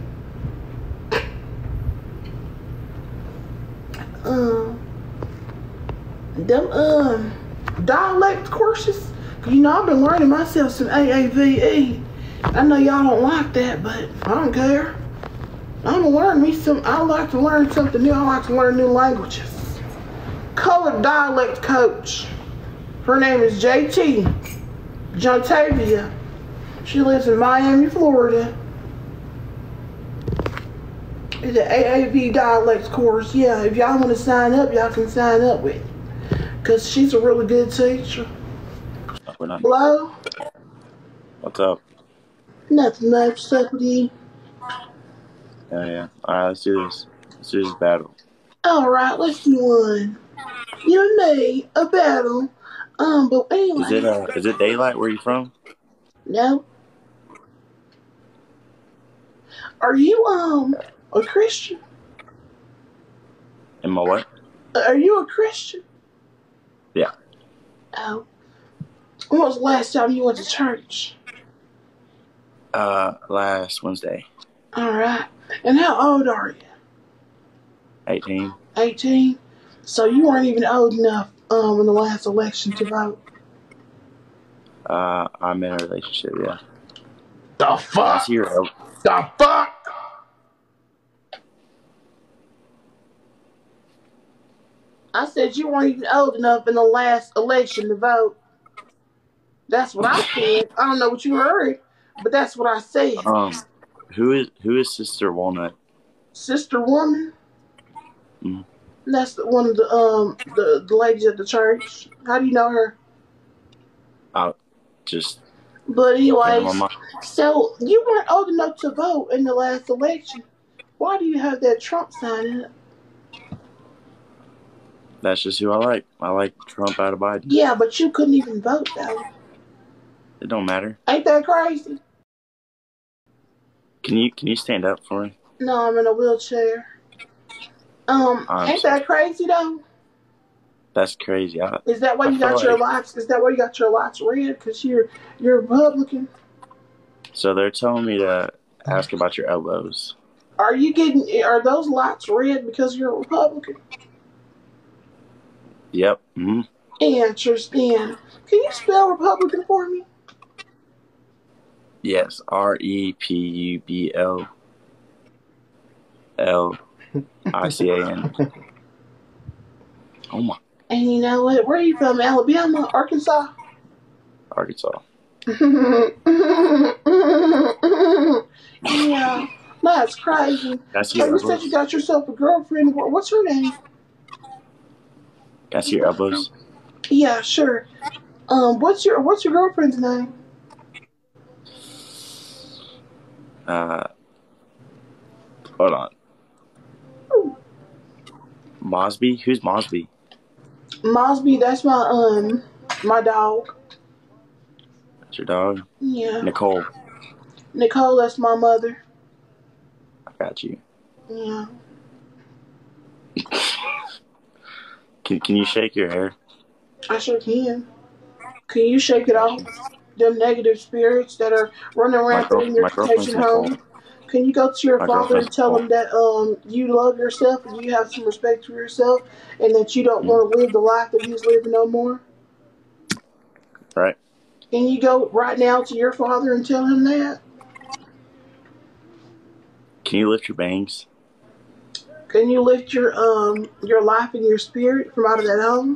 Speaker 2: Um, them um dialect courses. You know, I've been learning myself some A A V E. I know y'all don't like that, but I don't care. I'm gonna learn me some. I like to learn something new. I like to learn new languages. Colored dialect coach. Her name is J T. Jontavia. She lives in Miami, Florida. It's an A A V dialects course. Yeah, if y'all want to sign up, y'all can sign up with it. Because she's a really good teacher.
Speaker 19: We're not.
Speaker 2: Hello?
Speaker 19: What's up?
Speaker 2: Nothing much, stuff with you.
Speaker 19: Yeah, yeah. All right, let's do this. Let's do this battle.
Speaker 2: Alright, let's do one. You and me, a battle. Um, but anyway.
Speaker 19: Is it uh, is it daylight? Where you from?
Speaker 2: No. Are you, um, a Christian?
Speaker 19: Am I what?
Speaker 2: Are you a Christian?
Speaker 19: Yeah.
Speaker 2: Oh. When was the last time you went to church?
Speaker 19: Uh, last Wednesday.
Speaker 2: Alright. And how old are you?
Speaker 19: Eighteen.
Speaker 2: eighteen? So you weren't even old enough um in the last election to vote.
Speaker 19: Uh, I'm in a relationship. Yeah.
Speaker 2: The fuck?
Speaker 19: I see your el-
Speaker 2: The fuck? I said you weren't even old enough in the last election to vote. That's what I said. I don't know what you heard, but that's what I said.
Speaker 19: Um, who is who is Sister Walnut?
Speaker 2: Sister Woman?
Speaker 19: Mm.
Speaker 2: That's the, one of the um the, the ladies at the church. How do you know her?
Speaker 19: I just.
Speaker 2: But
Speaker 19: came to my
Speaker 2: anyways,
Speaker 19: mind.
Speaker 2: so you weren't old enough to vote in the last election. Why do you have that Trump sign up?
Speaker 19: That's just who I like. I like Trump out of Biden.
Speaker 2: Yeah, but you couldn't even vote though.
Speaker 19: It don't matter.
Speaker 2: Ain't that crazy?
Speaker 19: Can you can you stand up for me?
Speaker 2: No, I'm in a wheelchair. Um,
Speaker 19: I'm
Speaker 2: ain't
Speaker 19: sorry.
Speaker 2: that crazy though?
Speaker 19: That's crazy. I,
Speaker 2: Is that why
Speaker 19: I
Speaker 2: you
Speaker 19: feel
Speaker 2: got your
Speaker 19: like,
Speaker 2: lots? Is that why you got your lots red? Cause you're you're Republican.
Speaker 19: so they're telling me to ask about your elbows.
Speaker 2: Are you getting? Are those lots red because you're a Republican?
Speaker 19: Yep. Mm-hmm.
Speaker 2: Interesting. Can you spell Republican for me?
Speaker 19: Yes. R E P U B L L I C A N. Oh my.
Speaker 2: And you know what? Where are you from? Alabama, Arkansas?
Speaker 19: Arkansas.
Speaker 2: Yeah, that's crazy.
Speaker 19: Can I see
Speaker 2: So
Speaker 19: your
Speaker 2: you said you
Speaker 19: elbows?
Speaker 2: got yourself a girlfriend. What's her name?
Speaker 19: Can I see your elbows?
Speaker 2: Yeah, sure. Um, what's your what's your girlfriend's name?
Speaker 19: Uh, hold on. Mosby? Who's Mosby?
Speaker 2: Mosby. That's my um my dog.
Speaker 19: That's your dog?
Speaker 2: Yeah.
Speaker 19: Nicole.
Speaker 2: Nicole. That's my mother.
Speaker 19: I got you.
Speaker 2: Yeah.
Speaker 19: Can Can you shake your hair?
Speaker 2: I sure can. Can you shake it off? Them negative spirits that are running
Speaker 19: My
Speaker 2: rampant
Speaker 19: girl.
Speaker 2: in your
Speaker 19: My girlfriend's
Speaker 2: vacation
Speaker 19: Nicole.
Speaker 2: home. Can you go to your
Speaker 19: My
Speaker 2: father and
Speaker 19: girlfriend's
Speaker 2: tell
Speaker 19: Nicole.
Speaker 2: him that um you love yourself and you have some respect for yourself and that you don't
Speaker 19: Mm-hmm.
Speaker 2: want to live the life that he's living no more?
Speaker 19: Right.
Speaker 2: Can you go right now to your father and tell him that?
Speaker 19: Can you lift your bangs?
Speaker 2: Can you lift your um your life and your spirit from out of that home?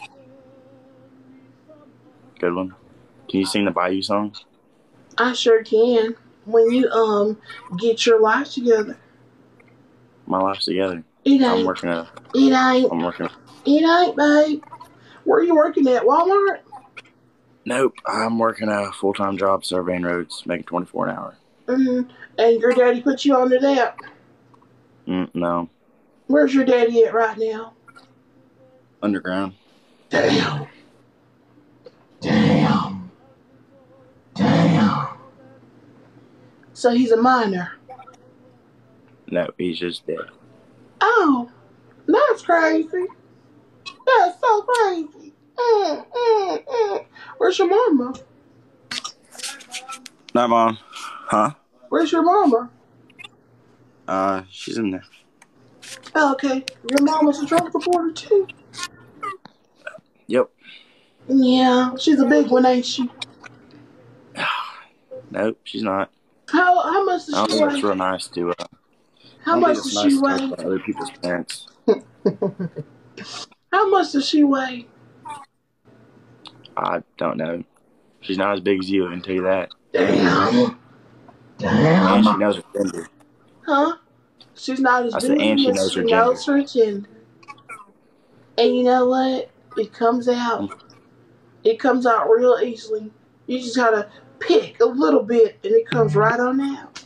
Speaker 19: Good one. Can you sing the Bayou song?
Speaker 2: I sure can. When you um get your life together.
Speaker 19: My life's together.
Speaker 2: It
Speaker 19: I'm
Speaker 2: ain't.
Speaker 19: working at.
Speaker 2: It ain't.
Speaker 19: I'm working.
Speaker 2: It ain't, babe. Where are you working at? Walmart?
Speaker 19: Nope. I'm working at a full time job surveying roads, making twenty four an hour.
Speaker 2: Mm-hmm. And your daddy put you on to that?
Speaker 19: Mm, no.
Speaker 2: Where's your daddy at right now?
Speaker 19: Underground.
Speaker 2: Damn. Damn. Damn. So he's a minor.
Speaker 19: No, he's just dead.
Speaker 2: Oh, that's crazy. That's so crazy. Mm, mm, mm. Where's your mama?
Speaker 19: No, Mom. Huh?
Speaker 2: Where's your mama?
Speaker 19: Uh, she's in there.
Speaker 2: Oh, okay. Your mama's a drug reporter too.
Speaker 19: Yep.
Speaker 2: Yeah, she's a big one, ain't she?
Speaker 19: Nope, she's not.
Speaker 2: How how much does
Speaker 19: I don't
Speaker 2: she
Speaker 19: think it's
Speaker 2: weigh?
Speaker 19: real nice to. Uh, I
Speaker 2: How
Speaker 19: don't
Speaker 2: much
Speaker 19: think it's
Speaker 2: does she
Speaker 19: nice to talk
Speaker 2: weigh?
Speaker 19: about other people's parents.
Speaker 2: How much does she weigh?
Speaker 19: I don't know. She's not as big as you, I can tell you that.
Speaker 2: Damn. Damn.
Speaker 19: And she knows her gender.
Speaker 2: Huh? She's not as
Speaker 19: I
Speaker 2: big
Speaker 19: said, and
Speaker 2: as
Speaker 19: she
Speaker 2: you,
Speaker 19: knows
Speaker 2: she
Speaker 19: her gender.
Speaker 2: knows her gender. And you know what? It comes out. It comes out real easily. You just gotta pick a little bit and it comes right on out.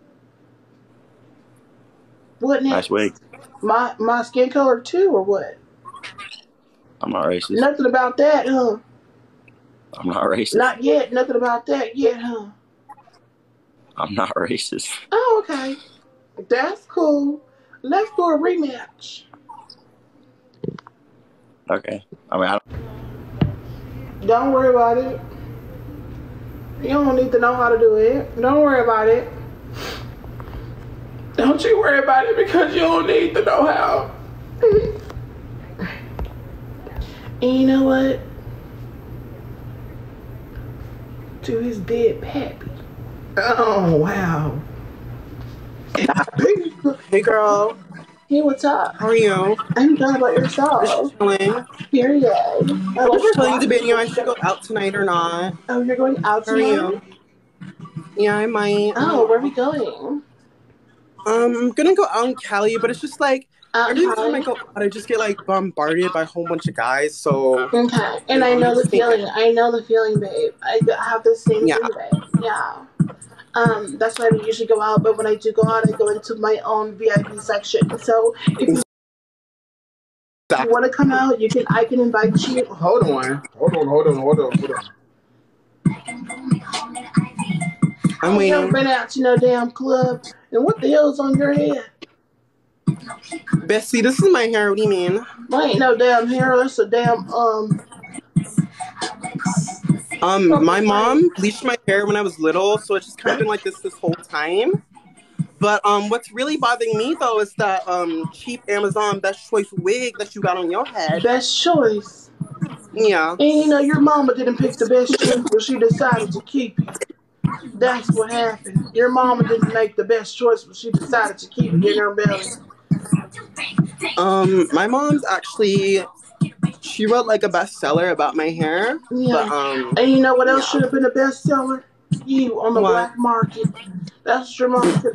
Speaker 2: Wouldn't it?
Speaker 19: Nice wig.
Speaker 2: My my skin color too, or what?
Speaker 19: I'm not racist.
Speaker 2: Nothing about that, huh?
Speaker 19: I'm not racist.
Speaker 2: Not yet. Nothing about that yet, huh?
Speaker 19: I'm not racist.
Speaker 2: Oh, okay. That's cool. Let's do a rematch.
Speaker 19: Okay. I mean, I don't...
Speaker 2: Don't worry about it. You don't need to know how to do it. Don't worry about it. Don't you worry about it because you don't need to know how. And you know what? To his dead pappy. Oh, wow.
Speaker 20: Hey, girl.
Speaker 2: Hey, what's up?
Speaker 20: How are you?
Speaker 2: I'm good. About yourself?
Speaker 20: Just chilling.
Speaker 2: Period. I love
Speaker 20: Just
Speaker 2: your
Speaker 20: chilling, debating if I
Speaker 2: glasses.
Speaker 20: should go out tonight or not.
Speaker 2: Oh, you're going out
Speaker 20: How are
Speaker 2: tonight?
Speaker 20: you? Yeah, I might.
Speaker 2: Oh, where are we going?
Speaker 20: Um, I'm gonna go out in Cali, but it's just like
Speaker 2: Out in
Speaker 20: every time
Speaker 2: Cali?
Speaker 20: I go out, I just get like bombarded by a whole bunch of guys. So
Speaker 2: Okay, and I know the feeling. I know the feeling, babe. I have the same
Speaker 20: Yeah.
Speaker 2: thing, babe. Yeah. Um, that's why we usually go out. But when I do go out, I go into my own V I P section. So if you, if you want to come out, you can. I can invite you. Hold on. Hold on. Hold on. Hold on. Hold on.
Speaker 20: I'm
Speaker 2: You never
Speaker 20: waiting.
Speaker 2: been out to no damn club. And what the hell's on your head?
Speaker 20: Bessie, this is my hair. What do you mean?
Speaker 2: Well, ain't no damn hair. That's a damn um.
Speaker 20: Um, my mom bleached my hair when I was little, so it's just kind of been like this this whole time. But um, what's really bothering me though is that um cheap Amazon Best Choice wig that you got on your head.
Speaker 2: Best choice.
Speaker 20: Yeah.
Speaker 2: And you know your mama didn't pick the best choice, but she decided to keep you. That's what happened. Your mama didn't make the best choice, but she decided to keep it in her belly.
Speaker 20: Um, my mom's actually, she wrote like a bestseller about my hair.
Speaker 2: Yeah.
Speaker 20: But um,
Speaker 2: And you know what else
Speaker 20: yeah.
Speaker 2: should have been a bestseller? You on the
Speaker 20: What?
Speaker 2: black market. That's what your mama could.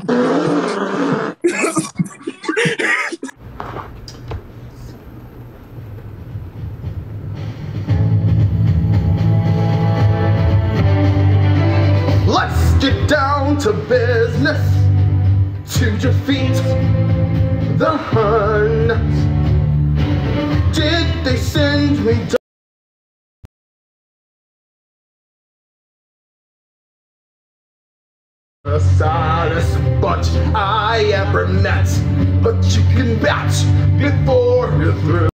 Speaker 2: Let's get down to business to defeat the Hun. Did they send me down? The saddest bunch I ever met, but you can bet before you're through.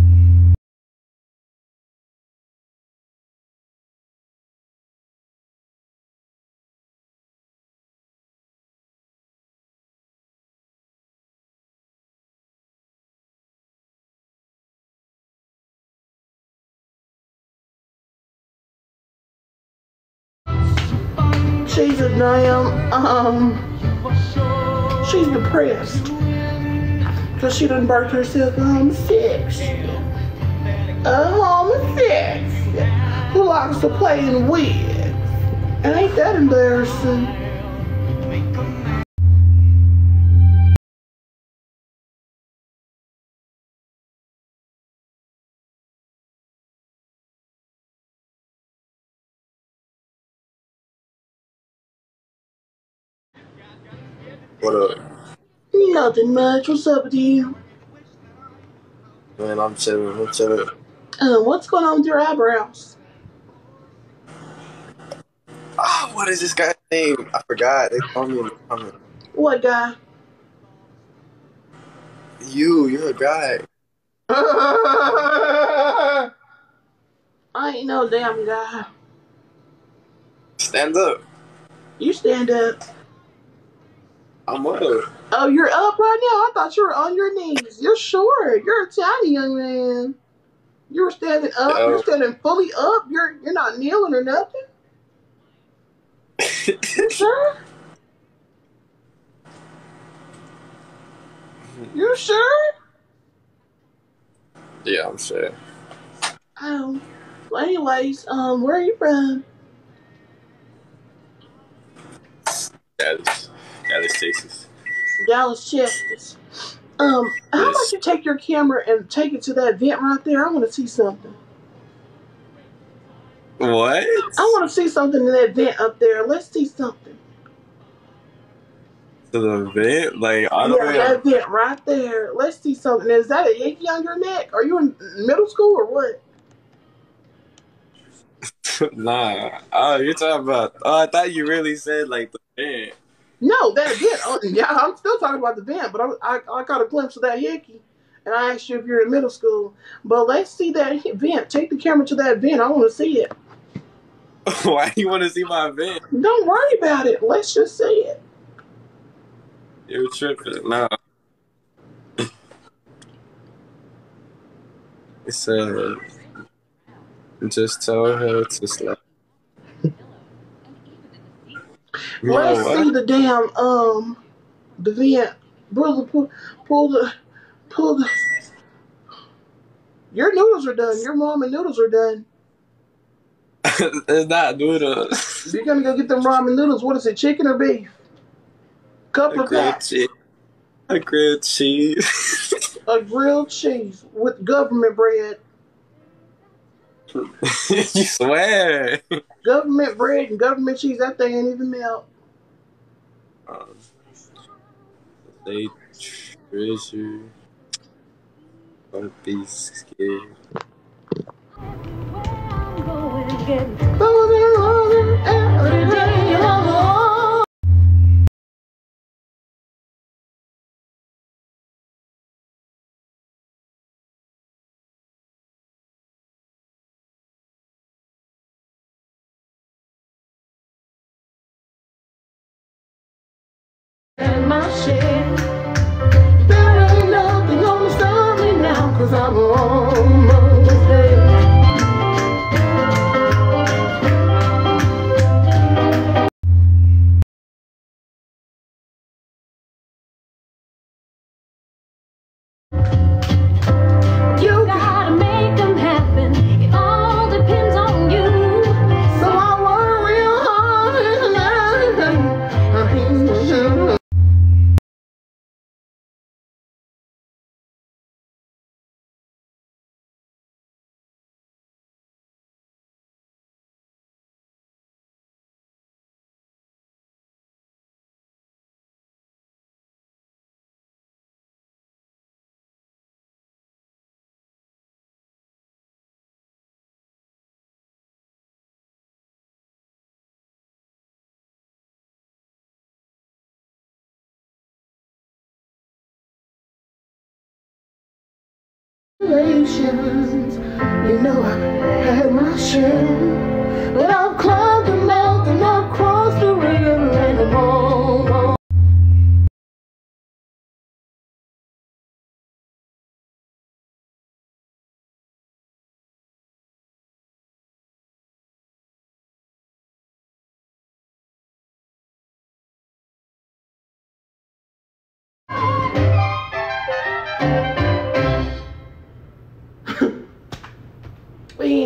Speaker 2: She's a damn, um, she's depressed. Cause she done birthed herself a homosexual. A homosexual who likes to play in wigs. Ain't that embarrassing?
Speaker 21: What up?
Speaker 2: Nothing much. What's up with you?
Speaker 21: Man, I'm chilling. I'm chilling.
Speaker 2: Uh, what's going on with your eyebrows?
Speaker 21: Ah, what is this guy's name? I forgot. They called me in the comments.
Speaker 2: What guy?
Speaker 21: You, you're a guy.
Speaker 2: I ain't no damn guy.
Speaker 21: Stand up.
Speaker 2: You stand up.
Speaker 21: I'm up.
Speaker 2: Oh, you're up right now? I thought you were on your knees. You're short. You're a tiny young man. You were standing up.
Speaker 21: Yo.
Speaker 2: You're standing fully up. You're you're not kneeling or nothing. You sure? You sure?
Speaker 21: Yeah, I'm sure.
Speaker 2: Oh. Well, anyways, um, where are you from?
Speaker 21: Dallas. Dallas, Texas.
Speaker 2: Dallas, Texas. Um, how
Speaker 21: Yes.
Speaker 2: about you take your camera and take it to that vent right there? I want to see something.
Speaker 21: What?
Speaker 2: I want to see something in that vent up there. Let's see something.
Speaker 21: To the vent? Like, all the
Speaker 2: Yeah,
Speaker 21: way
Speaker 2: that
Speaker 21: up?
Speaker 2: vent right there. Let's see something. Is that a hickey on your neck? Are you in middle school or what?
Speaker 21: Nah. Oh, you're talking about... Oh, I thought you really said, like, the vent.
Speaker 2: No, that vent. Oh, yeah, I'm still talking about the vent, but I, I, I got a glimpse of that hickey. And I asked you if you're in middle school. But let's see that vent. Take the camera to that vent. I want to see it.
Speaker 21: Why do you want to see my vent?
Speaker 2: Don't worry about it. Let's just see it.
Speaker 21: You're tripping. Nah. It said... Just tell her to slap. No,
Speaker 2: Let's
Speaker 21: what?
Speaker 2: see the damn, um, the vent. Brother, pull, pull the, pull the... Your noodles are done. Your ramen noodles are done.
Speaker 21: It's not noodles.
Speaker 2: You're gonna go get them ramen noodles. What is it, chicken or beef? Couple
Speaker 21: A
Speaker 2: of
Speaker 21: grilled
Speaker 2: packs.
Speaker 21: cheese. A grilled cheese.
Speaker 2: A grilled cheese with government bread.
Speaker 21: You swear.
Speaker 2: Government bread and government cheese. That thing ain't even melt.
Speaker 21: Um, they treasure. Don't be scared.
Speaker 2: And my shit. There ain't nothing gonna stop me now, cause I'm almost there. You gotta make them happen. It all depends on you. So I work real hard and I ain't sure. Congratulations, you know I've had my share, but I've climbed the mountain, I've crossed the river, and I'm home.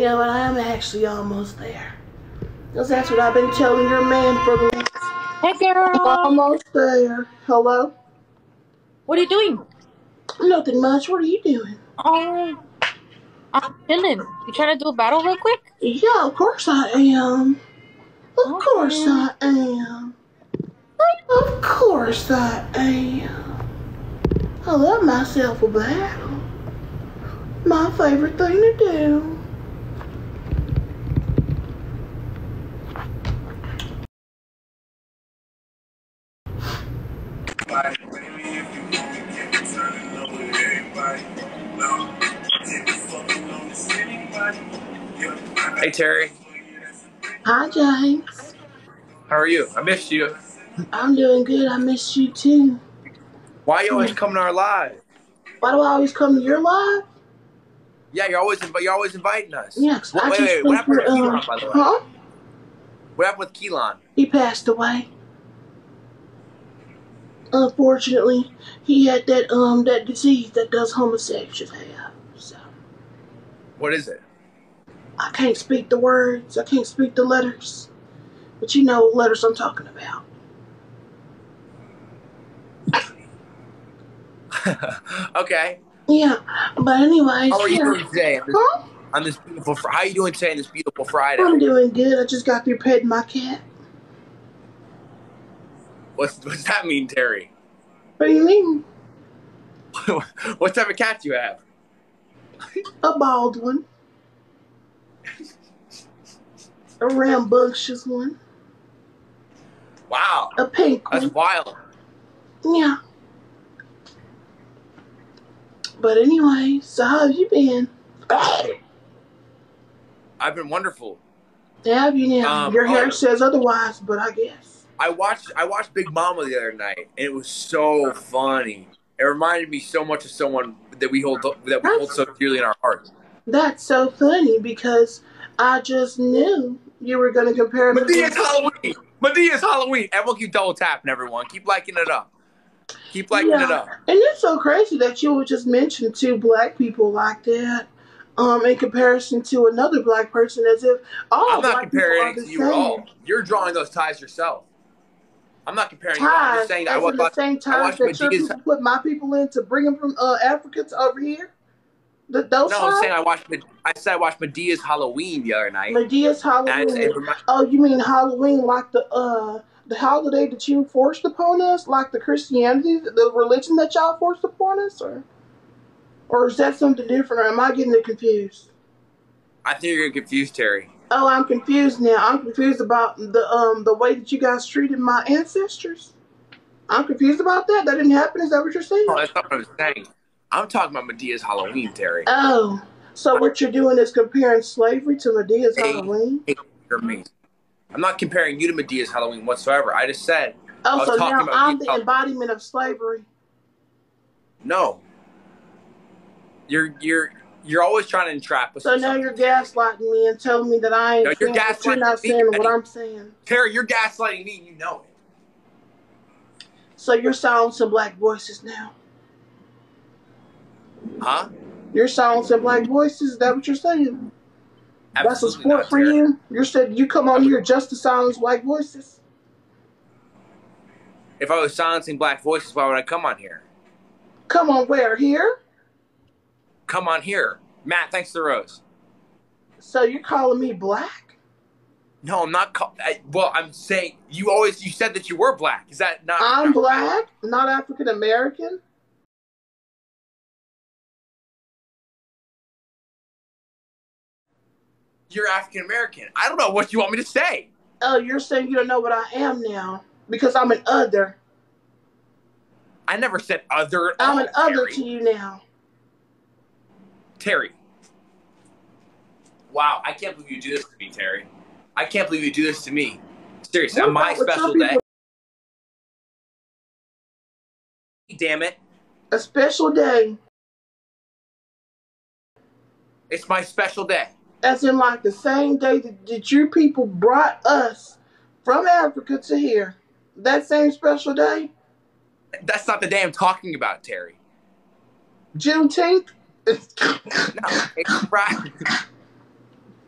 Speaker 2: You know what? I am actually almost there. Because that's what I've been telling your man for the last.
Speaker 4: Hey, girl.
Speaker 2: Almost there. Hello?
Speaker 4: What are you doing?
Speaker 2: Nothing much. What are you doing?
Speaker 4: Um, I'm chilling. You trying to do a battle real quick?
Speaker 2: Yeah, of course I am. Of
Speaker 4: Okay.
Speaker 2: course I am. Of course I am. I love myself a battle. My favorite thing to do.
Speaker 22: Hey, Terry.
Speaker 2: Hi, James.
Speaker 22: How are you? I missed you.
Speaker 2: I'm doing good. I missed you too.
Speaker 22: Why are you always coming to our live?
Speaker 2: Why do I always come to your live?
Speaker 22: Yeah, you're always you're always inviting us.
Speaker 2: Yeah, 'cause
Speaker 22: What,
Speaker 2: I
Speaker 22: wait,
Speaker 2: just
Speaker 22: wait, wait. What
Speaker 2: think
Speaker 22: happened
Speaker 2: you're,
Speaker 22: with
Speaker 2: um,
Speaker 22: Keelan, by the way?
Speaker 2: huh?
Speaker 22: What happened with Keelan?
Speaker 2: He passed away. Unfortunately, he had that um that disease that does homosexuals have. So
Speaker 22: What is it?
Speaker 2: I can't speak the words. I can't speak the letters. But you know what letters I'm talking about.
Speaker 22: Okay.
Speaker 2: Yeah, but anyways,
Speaker 22: How are you
Speaker 2: yeah.
Speaker 22: doing today? On this,
Speaker 2: Huh?
Speaker 22: on this beautiful. Fr- How are you doing today on this beautiful Friday?
Speaker 2: I'm doing good. I just got through petting my cat.
Speaker 22: What's what's that mean, Terry?
Speaker 2: What do you mean?
Speaker 22: What type of cat do you have?
Speaker 2: A bald one. A rambunctious one.
Speaker 22: Wow.
Speaker 2: A pink
Speaker 22: That's
Speaker 2: one.
Speaker 22: wild.
Speaker 2: Yeah. But anyway, so how have you been?
Speaker 22: I've been wonderful.
Speaker 2: Have you now?
Speaker 22: Um,
Speaker 2: Your hair
Speaker 22: oh,
Speaker 2: says otherwise, but I guess.
Speaker 22: I watched I watched Big Mama the other night, and it was so funny. It reminded me so much of someone that we hold that we hold so dearly in our hearts.
Speaker 2: That's so funny because I just knew you were going to compare me.
Speaker 22: Medea's Halloween. Medea's Halloween. Everyone keep double tapping. Everyone keep liking it up. Keep liking
Speaker 2: yeah.
Speaker 22: it up.
Speaker 2: And it's so crazy that you would just mention two black people like that, um, in comparison to another black person, as if all
Speaker 22: I'm not
Speaker 2: black people
Speaker 22: comparing
Speaker 2: are
Speaker 22: it
Speaker 2: the
Speaker 22: to you at all.
Speaker 2: same.
Speaker 22: You're drawing those ties yourself. I'm not comparing you. I'm just
Speaker 2: Ties,
Speaker 22: saying that I
Speaker 2: as in the
Speaker 22: watched,
Speaker 2: same
Speaker 22: I
Speaker 2: ties
Speaker 22: watched
Speaker 2: that your
Speaker 22: Medea's.
Speaker 2: people put my people in to bring them from uh, Africa to over here. The, those
Speaker 22: No,
Speaker 2: ties?
Speaker 22: I'm saying I watched. I said I watched Medea's Halloween the other night.
Speaker 2: Medea's Halloween.
Speaker 22: And I, it remi-
Speaker 2: Oh, you mean Halloween like the uh the holiday that you forced upon us, like the Christianity, the religion that y'all forced upon us, or or is that something different? Or am I getting it confused?
Speaker 22: I think you're getting confused, Terry.
Speaker 2: Oh, I'm confused now. I'm confused about the um the way that you guys treated my ancestors. I'm confused about that. That didn't happen. Is that what you're saying?
Speaker 22: Oh, that's not what I was saying. I'm talking about Medea's Halloween, Terry.
Speaker 2: Oh, so what you're doing is comparing slavery to Medea's
Speaker 22: Hey,
Speaker 2: Halloween?
Speaker 22: hey, you're amazing. I'm not comparing you to Medea's Halloween whatsoever. I just said I
Speaker 2: Oh,
Speaker 22: was
Speaker 2: so
Speaker 22: talking
Speaker 2: now
Speaker 22: about
Speaker 2: I'm
Speaker 22: Medea's
Speaker 2: the
Speaker 22: Halloween.
Speaker 2: embodiment of slavery.
Speaker 22: No. You're you're you're always trying to entrap us.
Speaker 2: So
Speaker 22: in
Speaker 2: now
Speaker 22: something.
Speaker 2: you're gaslighting me and telling me that I ain't
Speaker 22: No, you're
Speaker 2: saying that you're
Speaker 22: gaslighting
Speaker 2: not
Speaker 22: me.
Speaker 2: saying what I'm saying.
Speaker 22: Terry, you're gaslighting me and you know it.
Speaker 2: So you're silencing black voices now.
Speaker 22: Huh?
Speaker 2: You're silencing black voices? Is that what you're saying?
Speaker 22: Absolutely
Speaker 2: That's a sport
Speaker 22: not,
Speaker 2: for
Speaker 22: Terry.
Speaker 2: you? You said you come on here just to silence black voices?
Speaker 22: If I was silencing black voices, why would I come on here?
Speaker 2: Come on where? Here?
Speaker 22: Come on here. Matt, thanks to Rose.
Speaker 2: So you're calling me black?
Speaker 22: No, I'm not. Call- I, well, I'm saying you always. You said that you were black. Is that not?
Speaker 2: I'm
Speaker 22: not
Speaker 2: black, not African American.
Speaker 22: You're African American. I don't know what you want me to say.
Speaker 2: Oh, you're saying you don't know what I am now because I'm an other.
Speaker 22: I never said other at
Speaker 2: I'm
Speaker 22: all,
Speaker 2: an other
Speaker 22: Terry.
Speaker 2: to you now.
Speaker 22: Terry. Wow, I can't believe you do this to me, Terry. I can't believe you do this to me. Seriously,
Speaker 2: What
Speaker 22: on my
Speaker 2: about what
Speaker 22: special
Speaker 2: some
Speaker 22: day.
Speaker 2: people-
Speaker 22: Damn it.
Speaker 2: A special day.
Speaker 22: It's my special day.
Speaker 2: As in like the same day that, that your people brought us from Africa to here. That same special day?
Speaker 22: That's not the day I'm talking about, Terry.
Speaker 2: Juneteenth?
Speaker 22: No, it's Friday.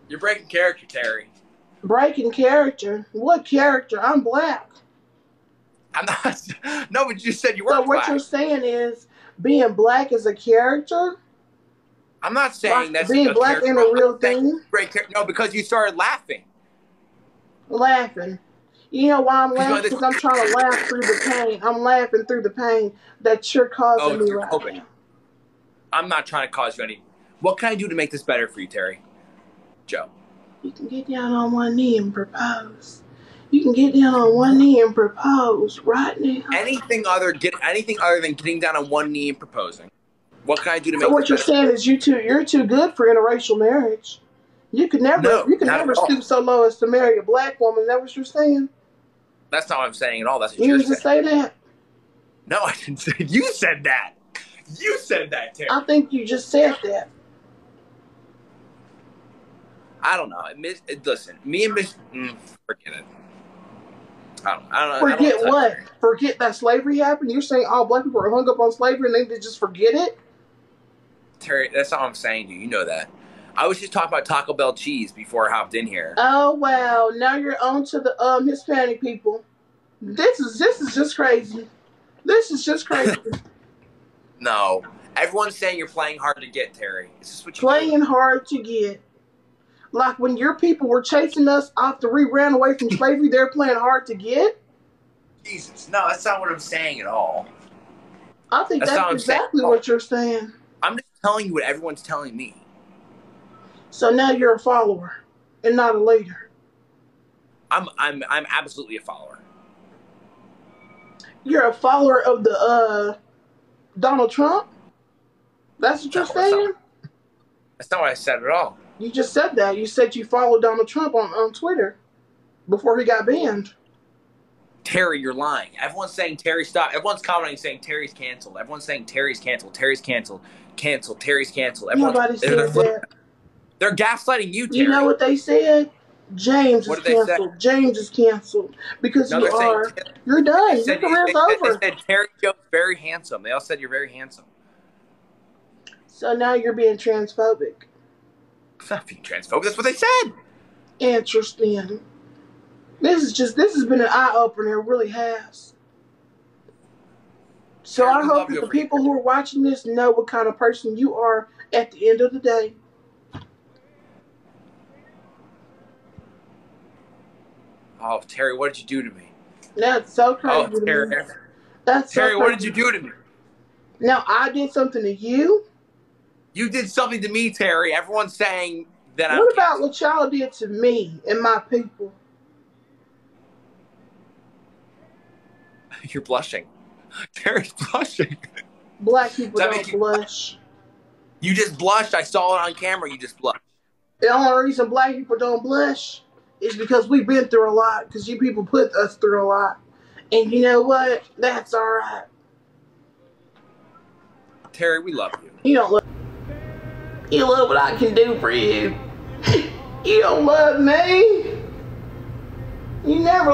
Speaker 22: You're breaking character, Terry.
Speaker 2: Breaking character? What character? I'm black.
Speaker 22: I'm not. No, but you said you were
Speaker 2: So
Speaker 22: black.
Speaker 2: what you're saying is being black is a character?
Speaker 22: I'm not saying
Speaker 2: like,
Speaker 22: that's
Speaker 2: being
Speaker 22: a
Speaker 2: black
Speaker 22: character.
Speaker 2: ain't a real thing.
Speaker 22: Great character. No, because you started laughing.
Speaker 2: Laughing. You know why I'm laughing?
Speaker 22: Because
Speaker 2: I'm trying to laugh through the pain. I'm laughing through the pain that you're causing
Speaker 22: oh,
Speaker 2: me
Speaker 22: you're
Speaker 2: right
Speaker 22: hoping.
Speaker 2: now.
Speaker 22: I'm not trying to cause you any. What can I do to make this better for you, Terry? Joe.
Speaker 2: You can get down on one knee and propose. You can get down on one knee and propose right now.
Speaker 22: Anything other get anything other than getting down on one knee and proposing. What can I do to make
Speaker 2: so what
Speaker 22: this
Speaker 2: you're
Speaker 22: better?
Speaker 2: saying is you too you're too good for interracial marriage. You could never
Speaker 22: No,
Speaker 2: you could
Speaker 22: not
Speaker 2: never
Speaker 22: at all.
Speaker 2: stoop so low as to marry a black woman. Is that what you're saying?
Speaker 22: That's not what I'm saying at all. That's what
Speaker 2: You
Speaker 22: you're
Speaker 2: didn't
Speaker 22: saying.
Speaker 2: just say that.
Speaker 22: No, I didn't say. You said that. You said that, Terry.
Speaker 2: I think you just said that.
Speaker 22: I don't know. Miss, listen, me and Miss, mm, forget it. I don't. I don't.
Speaker 2: Forget
Speaker 22: I don't
Speaker 2: what? Forget that slavery happened? You're saying all black people are hung up on slavery and they did just forget it?
Speaker 22: Terry, that's not what I'm saying to you. You know that. I was just talking about Taco Bell cheese before I hopped in here.
Speaker 2: Oh wow! Now you're on to the um Hispanic people. This is this is just crazy. This is just crazy.
Speaker 22: No, everyone's saying you're playing hard to get, Terry. Is this what you
Speaker 2: Playing hard to get. Like when your people were chasing us after we ran away from slavery, they're playing hard to get?
Speaker 22: Jesus, no, that's not what I'm saying at all.
Speaker 2: I think
Speaker 22: That's
Speaker 2: that's,
Speaker 22: not what I'm saying.
Speaker 2: exactly what you're saying.
Speaker 22: I'm just telling you what everyone's telling me.
Speaker 2: So now you're a follower and not a leader.
Speaker 22: I'm I'm I'm absolutely a follower.
Speaker 2: You're a follower of the uh Donald Trump? That's what you're
Speaker 22: No, that's
Speaker 2: saying?
Speaker 22: not, that's not what I said at all.
Speaker 2: You just said that. You said you followed Donald Trump on, on Twitter before he got banned.
Speaker 22: Terry, you're lying. Everyone's saying Terry stop. Everyone's commenting saying Terry's canceled. Everyone's saying Terry's canceled. Terry's canceled. Canceled. Terry's canceled. Everyone's,
Speaker 2: Nobody said
Speaker 22: they're,
Speaker 2: that.
Speaker 22: They're gaslighting you, Terry.
Speaker 2: You know what they said? James
Speaker 22: What
Speaker 2: is
Speaker 22: did they say?
Speaker 2: canceled. James is canceled because
Speaker 22: No,
Speaker 2: you
Speaker 22: they're saying-
Speaker 2: are. You're done.
Speaker 22: They said,
Speaker 2: Your career's
Speaker 22: they, said,
Speaker 2: over.
Speaker 22: they said Terry Joe's very handsome. They all said you're very handsome.
Speaker 2: So now you're being transphobic.
Speaker 22: I'm not being transphobic. That's what they said.
Speaker 2: Interesting. This is just, this has been an eye-opener. It really has. So
Speaker 22: Terry,
Speaker 2: I
Speaker 22: we
Speaker 2: hope
Speaker 22: love
Speaker 2: that
Speaker 22: you
Speaker 2: the
Speaker 22: over here.
Speaker 2: people who are watching this know what kind of person you are at the end of the day.
Speaker 22: Oh, Terry, what did you do to me?
Speaker 2: That's so crazy
Speaker 22: Oh,
Speaker 2: to
Speaker 22: Terry.
Speaker 2: me. That's so
Speaker 22: Terry, what did
Speaker 2: crazy.
Speaker 22: you do to me?
Speaker 2: Now, I did something to you?
Speaker 22: You did something to me, Terry. Everyone's saying that I'm
Speaker 2: What about what y'all did to me and my people?
Speaker 22: You're blushing. Terry's blushing.
Speaker 2: Black people
Speaker 22: Does that
Speaker 2: don't
Speaker 22: make you-
Speaker 2: blush.
Speaker 22: You just blushed. I saw it on camera. You just blushed.
Speaker 2: The only reason black people don't blush is because we've been through a lot. Because you people put us through a lot. And you know what? That's all right.
Speaker 22: Terry, we love you.
Speaker 2: You don't love You love what I can do for you. You don't love me. You never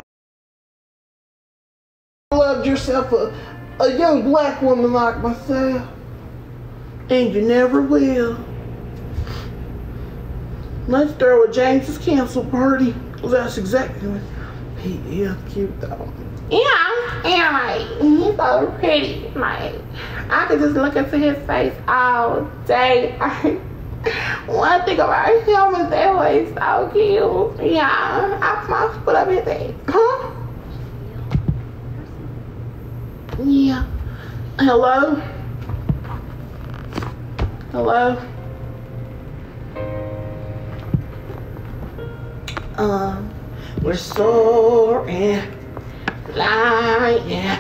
Speaker 2: loved yourself a, a young black woman like myself. And you never will. Let's throw a James's cancel party. That's exactly what he is cute though. Yeah, yeah, he's so pretty. Like, I could just look into his face all day. One thing about him is that he's so cute. Yeah, I must put up his head. Huh? Yeah. Hello? Hello? Um, we're soaring, flying.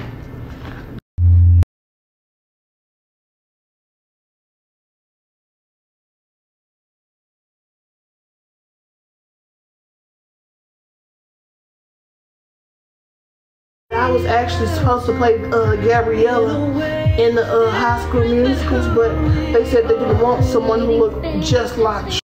Speaker 2: I was actually supposed to play uh, Gabriella in the uh, High School Musicals, but they said they didn't want someone who looked just like.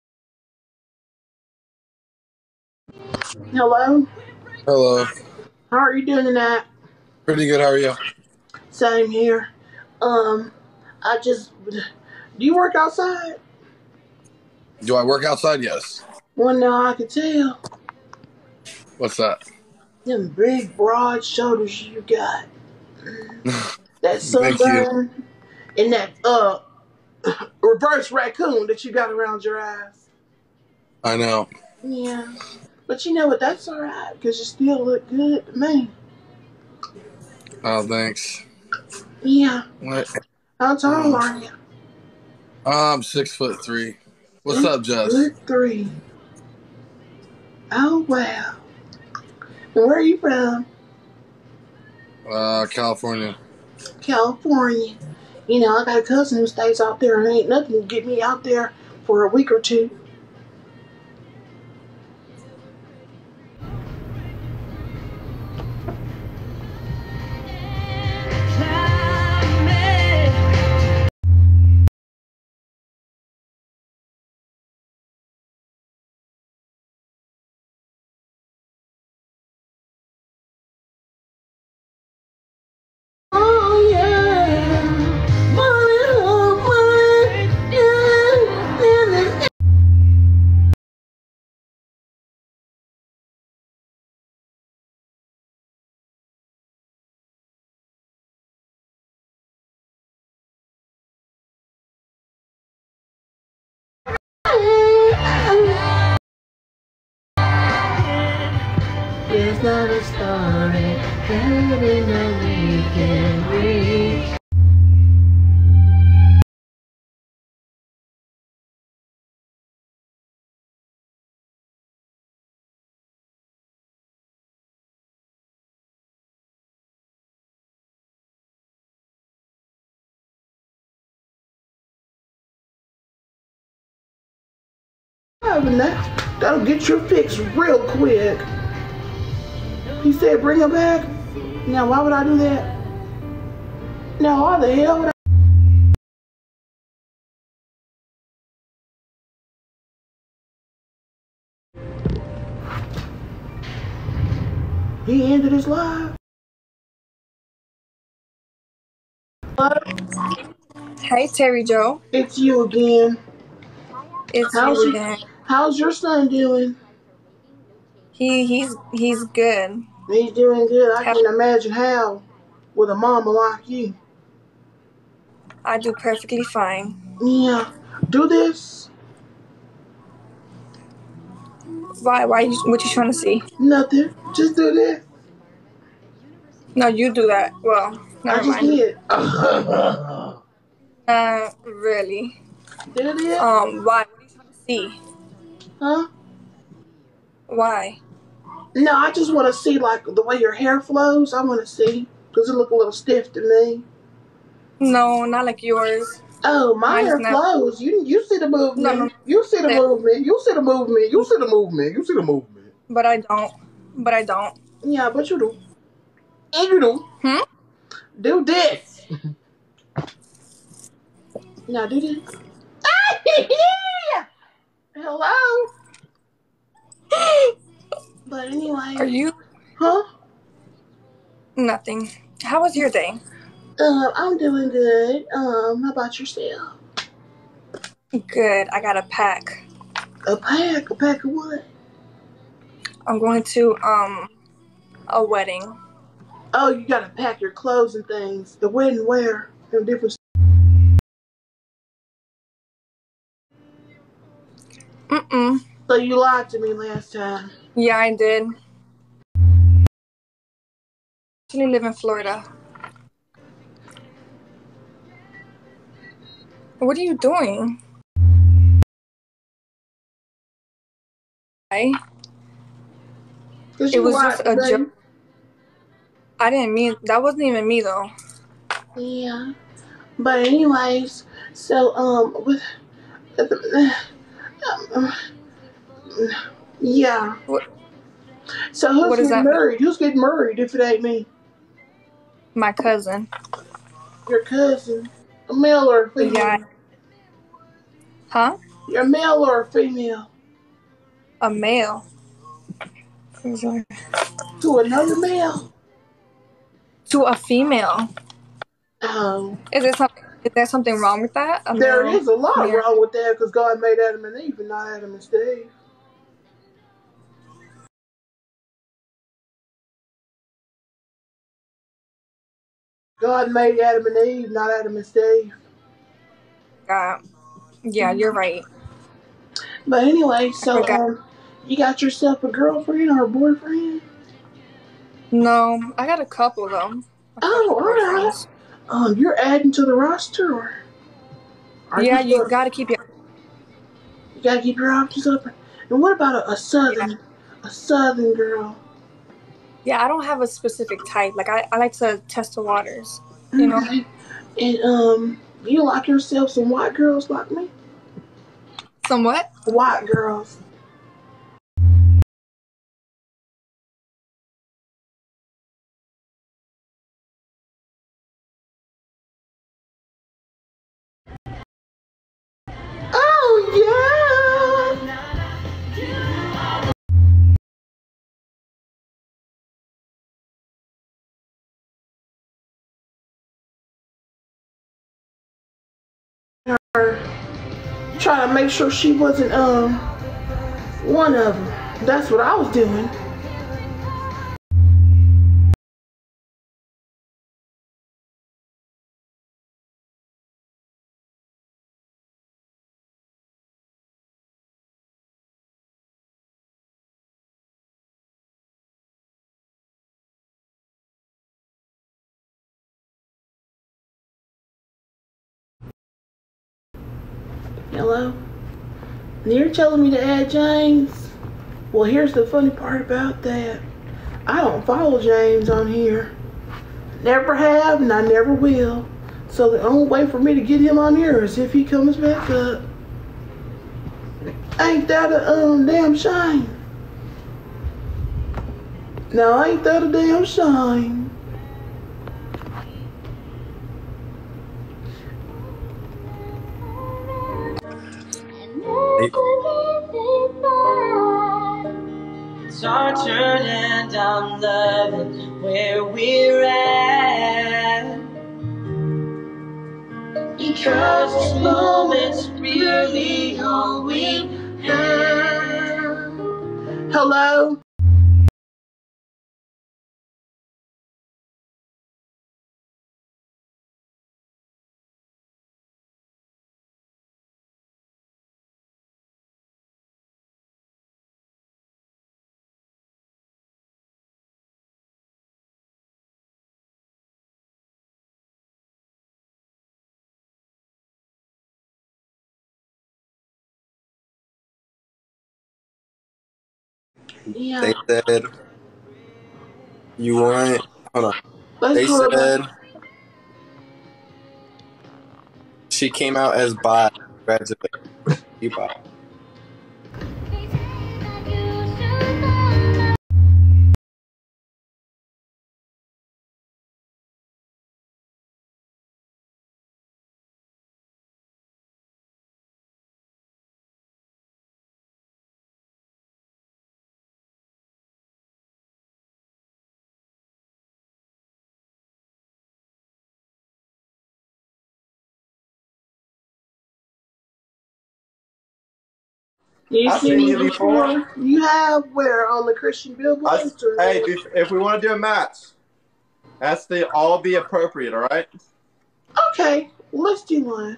Speaker 2: Hello?
Speaker 16: Hello.
Speaker 2: How are you doing tonight?
Speaker 3: Pretty good. How are you?
Speaker 2: Same here. Um, I just. Do you work outside?
Speaker 3: Do I work outside? Yes.
Speaker 2: Well, now I can tell.
Speaker 3: What's that?
Speaker 2: Them big, broad shoulders you got. That
Speaker 3: Thank you.
Speaker 2: sunburn and that uh reverse raccoon that you got around your eyes.
Speaker 3: I know.
Speaker 2: Yeah. But you know what? That's all right because you still look good to me.
Speaker 3: Oh, thanks.
Speaker 2: Yeah.
Speaker 3: What?
Speaker 2: How tall
Speaker 3: Uh,
Speaker 2: are you?
Speaker 3: I'm six foot three. What's
Speaker 2: Six
Speaker 3: up, Jess?
Speaker 2: foot three. Oh, wow. And where are you from?
Speaker 3: Uh, California.
Speaker 2: California. You know, I got a cousin who stays out there and ain't nothing to get me out there for a week or two. Oh, yeah. Money, oh, money, yeah. It's not a story that we can reach. That, that'll get your fix real quick. He said bring her back. Now why would I do that? Now why the hell would I? He ended his life.
Speaker 7: Hey, Terry Joe.
Speaker 2: It's you again.
Speaker 7: It's
Speaker 2: How's
Speaker 7: you
Speaker 2: your,
Speaker 7: again.
Speaker 2: how's your son doing?
Speaker 7: He he's he's good.
Speaker 2: He's doing good. I
Speaker 7: How-
Speaker 2: can't imagine how with a mama like you.
Speaker 7: I do perfectly fine.
Speaker 2: Yeah. Do this.
Speaker 7: Why? Why? You, what you trying to see?
Speaker 2: Nothing. Just do this.
Speaker 7: No, you do that. Well,
Speaker 2: I
Speaker 7: never
Speaker 2: just
Speaker 7: mind.
Speaker 2: did.
Speaker 7: Uh, really?
Speaker 2: Do this.
Speaker 7: Um, why? What are you trying to see?
Speaker 2: Huh?
Speaker 7: Why?
Speaker 2: No, I just want to see like the way your hair flows. I want to see because it look a little stiff to me.
Speaker 7: No, not like yours.
Speaker 2: Oh, my
Speaker 7: Mine's
Speaker 2: hair
Speaker 7: never.
Speaker 2: flows. You you see the movement.
Speaker 7: No, no.
Speaker 2: You see the movement. You see the movement. You see the movement. You see the movement.
Speaker 7: But I don't. But I don't.
Speaker 2: Yeah, but you do. And you do.
Speaker 7: Hmm?
Speaker 2: Do this. Now do this. Hello. But anyway.
Speaker 7: Are you?
Speaker 2: Huh?
Speaker 7: Nothing. How was your day?
Speaker 2: Um, I'm doing good. Um, how about yourself?
Speaker 7: Good. I got a pack.
Speaker 2: A pack? A pack of what?
Speaker 7: I'm going to um a wedding.
Speaker 2: Oh, you gotta pack your clothes and things. The wedding wear and different.
Speaker 7: Mm-mm.
Speaker 2: So you lied to me last time.
Speaker 7: Yeah, I did. I actually live in Florida. What are you doing? I. It was just a joke. I didn't mean that. Wasn't even me though.
Speaker 2: Yeah. But anyways, so um with um, yeah.
Speaker 7: What,
Speaker 2: so who's
Speaker 7: what does
Speaker 2: getting
Speaker 7: that mean?
Speaker 2: married? Who's getting married if it ain't me?
Speaker 7: My cousin.
Speaker 2: Your cousin. A male or a female?
Speaker 7: Yeah. Huh?
Speaker 2: You're a male or a female?
Speaker 7: A male.
Speaker 2: To another male?
Speaker 7: To a female.
Speaker 2: Oh.
Speaker 7: Is there something? Is there something wrong with that? A
Speaker 2: There
Speaker 7: male
Speaker 2: is a lot
Speaker 7: marriage?
Speaker 2: wrong with that because God made Adam and Eve and not Adam and Steve. God made Adam and Eve, not Adam and Steve.
Speaker 7: Uh, yeah, you're right.
Speaker 2: But anyway, so um, you got yourself a girlfriend or a boyfriend?
Speaker 7: No, I got a couple of them.
Speaker 2: Oh, all right. Um, you're adding to the roster, or are
Speaker 7: Yeah,
Speaker 2: you?
Speaker 7: you gotta keep your.
Speaker 2: You gotta keep your options open. And what about a, a southern,
Speaker 7: Yeah.
Speaker 2: a southern girl?
Speaker 7: Yeah, I don't have a specific type. Like I, I like to test the waters. You know.
Speaker 2: Okay. And um, you like yourself some white girls like me?
Speaker 7: Some what?
Speaker 2: White girls. Oh yeah. Her trying to make sure she wasn't um one of them. That's what I was doing. Hello? You're telling me to add James? Well, here's the funny part about that. I don't follow James on here. Never have, and I never will. So the only way for me to get him on here is if he comes back up. Ain't that a um damn shame? No, ain't that a damn shame?
Speaker 8: It's our turn and I'm loving where we're at. Because this moment's really all we have.
Speaker 2: Hello? Yeah.
Speaker 5: They said you want. Hold on.
Speaker 2: Let's
Speaker 5: They
Speaker 2: go
Speaker 5: said
Speaker 2: back.
Speaker 5: she came out as bi. Congratulations. You bi.
Speaker 2: You
Speaker 17: I've
Speaker 2: seen
Speaker 17: seen
Speaker 2: me
Speaker 17: you before.
Speaker 2: before? You have where on the Christian
Speaker 17: I,
Speaker 2: billboards? Or
Speaker 17: hey, if, if we want to do a match, that's the all be appropriate, all right?
Speaker 2: okay, let's do one.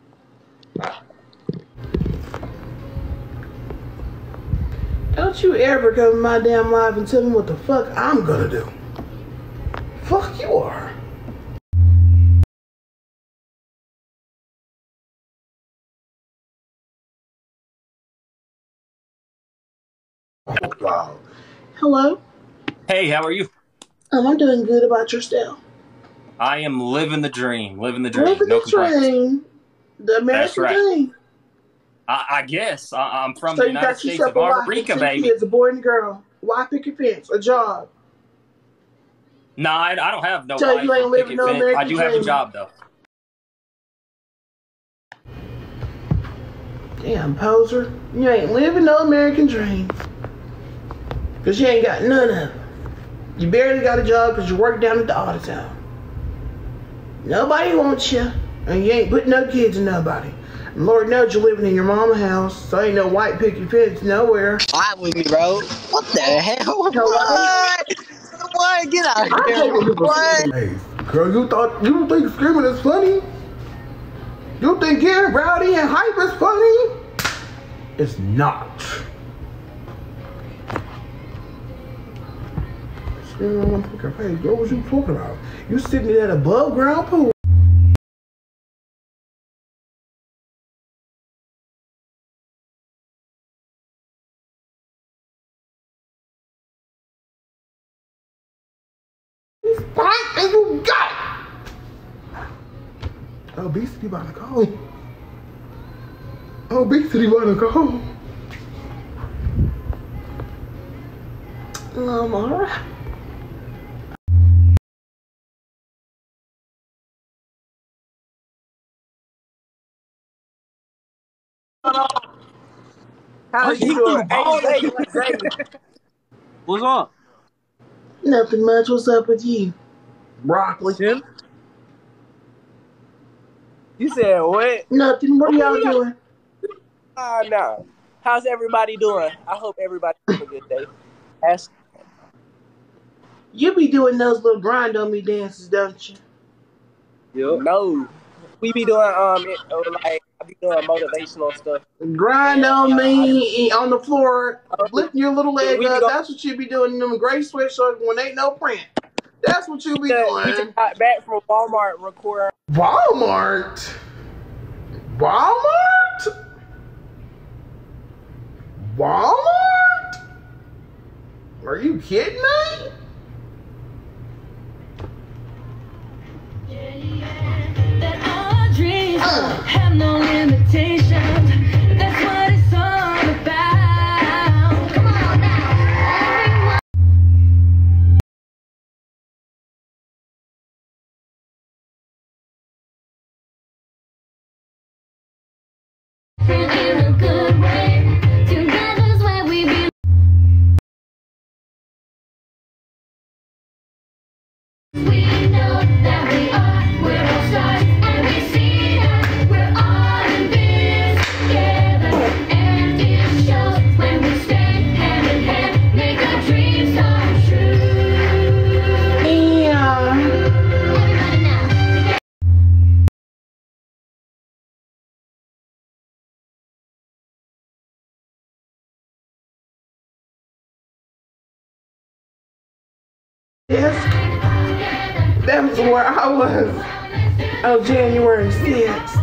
Speaker 2: Don't you ever come in my damn live and tell me what the fuck I'm gonna do. Fuck you are. Oh, wow. Hello?
Speaker 10: Hey, how are you?
Speaker 2: Um, I'm doing good. About yourself?
Speaker 10: I am living the dream. Living the dream.
Speaker 2: Living
Speaker 10: No
Speaker 2: the
Speaker 10: complaints.
Speaker 2: dream. The American
Speaker 10: That's right.
Speaker 2: dream.
Speaker 10: I, I guess. I, I'm from
Speaker 2: So
Speaker 10: the
Speaker 2: you
Speaker 10: United
Speaker 2: got
Speaker 10: States
Speaker 2: yourself
Speaker 10: of
Speaker 2: a wife and
Speaker 10: Margarita,
Speaker 2: two
Speaker 10: baby.
Speaker 2: kids, a boy and a girl. Why picket fence? A job.
Speaker 10: No, I, I don't have no
Speaker 2: So
Speaker 10: wife
Speaker 2: you ain't
Speaker 10: or
Speaker 2: living
Speaker 10: picket
Speaker 2: no
Speaker 10: fence.
Speaker 2: American
Speaker 10: I do have a
Speaker 2: dream.
Speaker 10: job, though.
Speaker 2: Damn, poser. You ain't living no American dream. Because you ain't got none of them. You barely got a job because you work down at the AutoZone. Nobody wants you, and you ain't putting no kids in nobody. And Lord knows you're living in your mama house, so ain't no white picket fence nowhere.
Speaker 1: Lie with me, bro. What the hell? What? What? Get out of here. What?
Speaker 2: Girl, you thought you think screaming is funny? You think getting rowdy and hype is funny? It's not. What was you talking about? You sitting in that above ground pool. Fight and you got it. Obesity by the call. Obesity by the call. Um, alright.
Speaker 1: How you doing? Hey, Zay, Zay. What's up?
Speaker 2: Nothing much. What's up with you? Broccoli.
Speaker 1: Tim? You said what?
Speaker 2: Nothing. What are y'all doing?
Speaker 1: Ah, uh, no. How's everybody doing? I hope everybody's having a good day. Ask.
Speaker 2: You be doing those little grind on me dances, don't you?
Speaker 1: Yep. No. We be doing, um, it, uh, like, I be doing motivational stuff.
Speaker 2: Grind on me on the floor, lifting your little leg
Speaker 1: we
Speaker 2: up.
Speaker 1: Go,
Speaker 2: That's what you be doing in them gray sweatshirts when ain't no print. That's what you be doing.
Speaker 1: We just got back from Walmart recording.
Speaker 2: Walmart? Walmart? Walmart? Are you kidding me?
Speaker 8: Dreams have no limitations. That's what it's all about. Come on now. In a good way. Together's where we be. We know that we are. We're all stars, and we see that we're all in this together. And it shows when we stand hand in hand, make our dreams come true.
Speaker 2: Yeah.
Speaker 8: Everybody now.
Speaker 2: Yes. That was where I was on January sixth.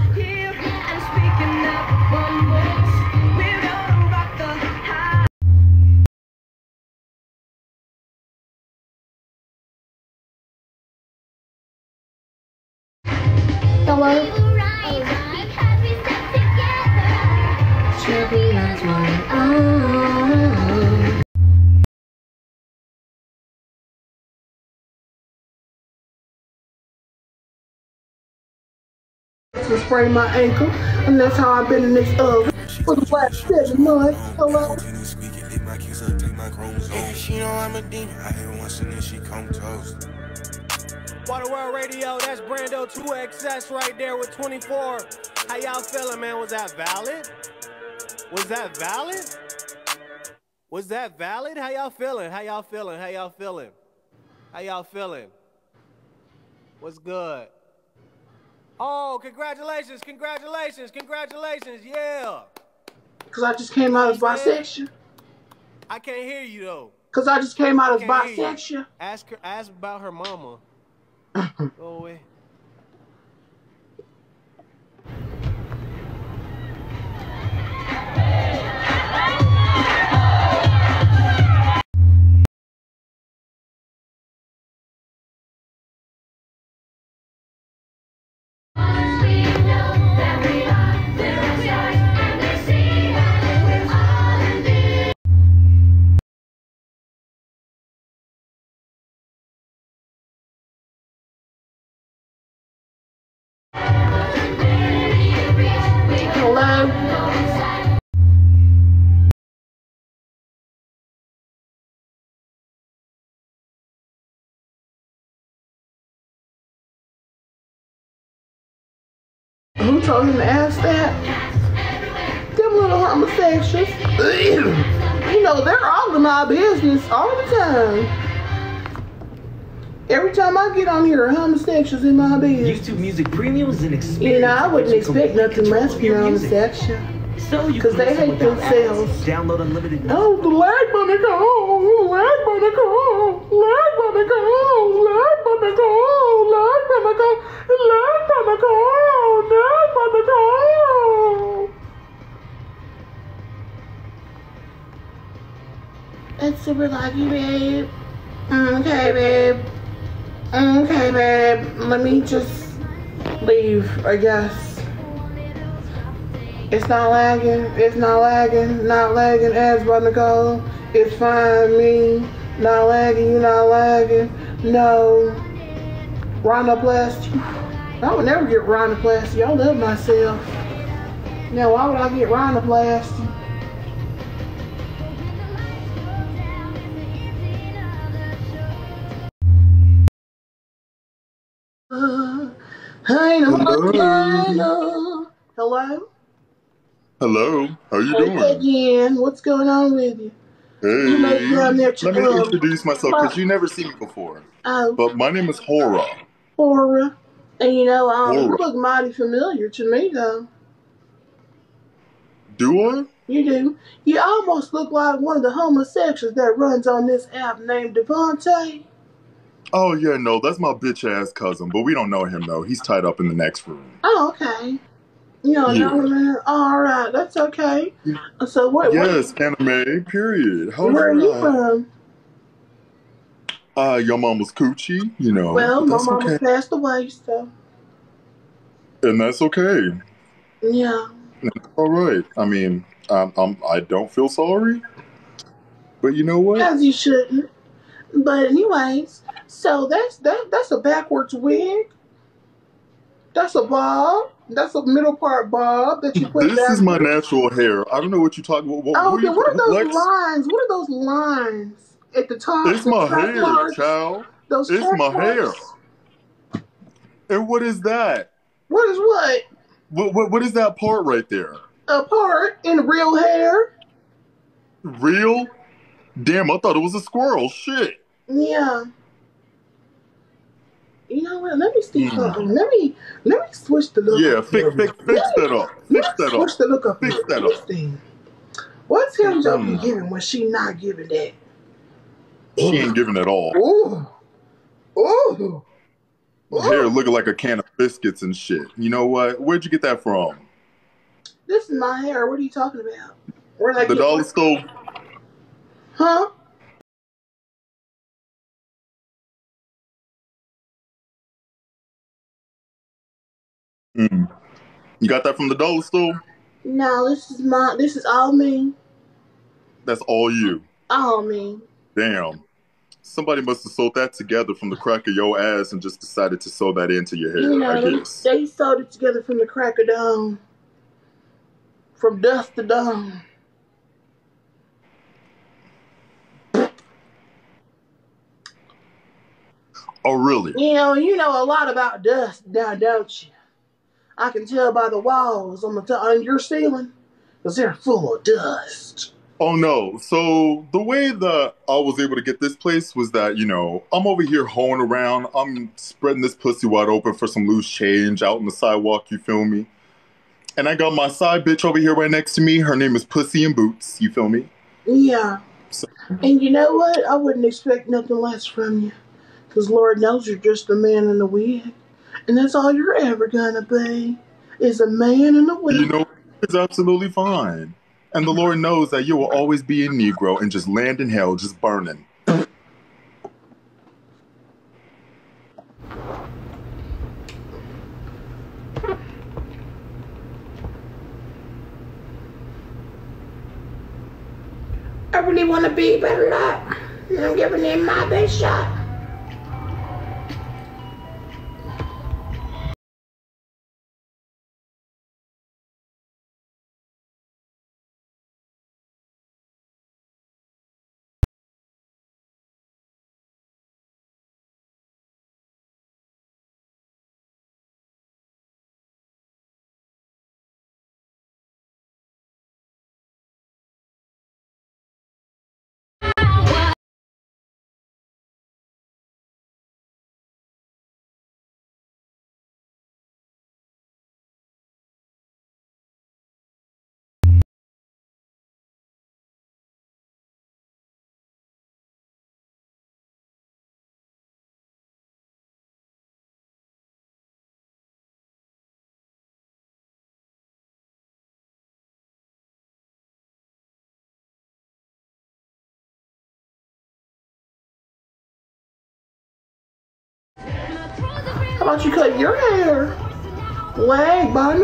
Speaker 8: Hello?
Speaker 2: To sprain my ankle, and that's how I've been in this oven for the last seven months. Hello?
Speaker 11: She know I'm a demon. I hit once and then she come toast. Water World Radio, that's Brando two X S right there with twenty-four. How y'all feeling, man? Was that valid? Was that valid? Was that valid? How y'all feeling? How y'all feeling? How y'all feeling? How y'all feeling? What's good? Oh, congratulations, congratulations, congratulations, yeah.
Speaker 2: Because I just came out as bisexual.
Speaker 11: I can't hear you, though.
Speaker 2: Because I just came out as bisexual.
Speaker 11: Ask her, ask about her mama. Go away.
Speaker 2: Who told him to ask that? Them little homosexuals. You know, they're all in my business all the time. Every time I get on here, homosexuals in my business.
Speaker 8: YouTube Music Premium is an experience.
Speaker 2: You know, I wouldn't expect nothing less from homosexual.
Speaker 8: So you
Speaker 2: Because they hate themselves.
Speaker 8: Ads, download unlimited.
Speaker 2: Oh, the lag money go, lag money go, lag money go, lag money go, lag money go, lag money go, lag money go. It's super lucky, babe. Okay, babe. Okay, babe. Let me just leave, I guess. It's not lagging. It's not lagging. Not lagging. Ads about to go. It's fine. Me. Not lagging. You not lagging. No. Rhinoplasty. I would never get rhinoplasty. I love myself. Now, why would I get rhinoplasty? Uh, hey,
Speaker 6: Hello.
Speaker 2: Hello?
Speaker 6: Hello. How you
Speaker 2: Hey,
Speaker 6: doing?
Speaker 2: again. What's going on with you? You may be
Speaker 6: Hey.
Speaker 2: down there
Speaker 6: Let me
Speaker 2: um,
Speaker 6: introduce myself because you never seen me before.
Speaker 2: Oh.
Speaker 6: But my name is Hora.
Speaker 2: Horror. And you know, um, you
Speaker 6: Horror.
Speaker 2: look mighty familiar to me, though.
Speaker 6: Do I?
Speaker 2: You do. You almost look like one of the homosexuals that runs on this app named Devontae.
Speaker 6: Oh, yeah, no, that's my bitch-ass cousin, but we don't know him, though. He's tied up in the next room.
Speaker 2: Oh, okay. You don't
Speaker 6: Yeah.
Speaker 2: know him? All right, that's okay. So what?
Speaker 6: Yes, anime, period. How's
Speaker 2: What, where are
Speaker 6: your,
Speaker 2: you
Speaker 6: uh,
Speaker 2: from?
Speaker 6: Uh, your mama's coochie, you know.
Speaker 2: Well,
Speaker 6: but
Speaker 2: my
Speaker 6: that's
Speaker 2: mama
Speaker 6: okay.
Speaker 2: passed away, so
Speaker 6: And that's okay.
Speaker 2: yeah.
Speaker 6: That's all right. I mean, um, I'm, I don't feel sorry. But you know what?
Speaker 2: As you shouldn't. But anyways, so that's that. That's a backwards wig. That's a bob. That's a middle part bob that you put
Speaker 6: This
Speaker 2: backwards.
Speaker 6: is my natural hair. I don't know what you're talking about. What,
Speaker 2: Oh,
Speaker 6: what,
Speaker 2: okay.
Speaker 6: you,
Speaker 2: What are those
Speaker 6: Lex?
Speaker 2: lines? What are those lines at the top?
Speaker 6: It's
Speaker 2: The
Speaker 6: my
Speaker 2: track
Speaker 6: hair,
Speaker 2: marks.
Speaker 6: child.
Speaker 2: Those
Speaker 6: It's
Speaker 2: track
Speaker 6: my hair.
Speaker 2: marks.
Speaker 6: And what is that?
Speaker 2: What is what?
Speaker 6: What, what? What is that part right there?
Speaker 2: A part in real hair.
Speaker 6: Real? Damn, I thought it was a squirrel. Shit.
Speaker 2: Yeah. You know what? Let me see
Speaker 6: Mm.
Speaker 2: something. Let me let me switch the look.
Speaker 6: Yeah,
Speaker 2: up
Speaker 6: fix,
Speaker 2: here.
Speaker 6: fix, fix that up.
Speaker 2: Let me
Speaker 6: Fix that
Speaker 2: switch
Speaker 6: up.
Speaker 2: the look up
Speaker 6: Fix
Speaker 2: here.
Speaker 6: that
Speaker 2: Let's
Speaker 6: up.
Speaker 2: see. What's Terry Joe be
Speaker 6: Mm.
Speaker 2: giving when she not giving that?
Speaker 6: She ain't giving it all.
Speaker 2: Ooh. Ooh.
Speaker 6: Hair looking like a can of biscuits and shit. You know what? Where'd you get that from?
Speaker 2: This is my hair. What are you talking about? Where did I
Speaker 6: The
Speaker 2: get
Speaker 6: dollar store?
Speaker 2: Huh?
Speaker 6: Mm. You got that from the dollar store?
Speaker 2: No, this is my this is all me.
Speaker 6: That's all you.
Speaker 2: All me.
Speaker 6: Damn. Somebody must have sewed that together from the crack of your ass and just decided to sew that into your hair,
Speaker 2: You know,
Speaker 6: I
Speaker 2: they,
Speaker 6: guess.
Speaker 2: they sewed it together from the crack of dawn. From dusk to dawn.
Speaker 6: Oh, really?
Speaker 2: You know, you know a lot about dust now, don't you? I can tell by the walls on the t- on your ceiling, because they're full of dust.
Speaker 6: Oh, no. So the way that I was able to get this place was that, you know, I'm over here hoeing around. I'm spreading this pussy wide open for some loose change out on the sidewalk, you feel me? And I got my side bitch over here right next to me. Her name is Pussy in Boots, you feel me?
Speaker 2: Yeah.
Speaker 6: So,
Speaker 2: And you know what? I wouldn't expect nothing less from you. Because Lord knows you're just a man in a wig. And that's all you're ever gonna be. Is a man in a wig.
Speaker 6: you know, it's absolutely fine. And the Lord knows that you will always be a Negro and just land in hell, just burning.
Speaker 2: I really want to be better up. And I'm giving him my best shot. How about you cut your hair? Leg bun.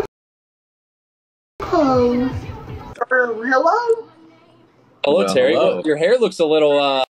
Speaker 2: Oh. Hello?
Speaker 12: Hello,
Speaker 13: Well,
Speaker 12: Terry.
Speaker 13: hello.
Speaker 12: Your hair looks a little, uh...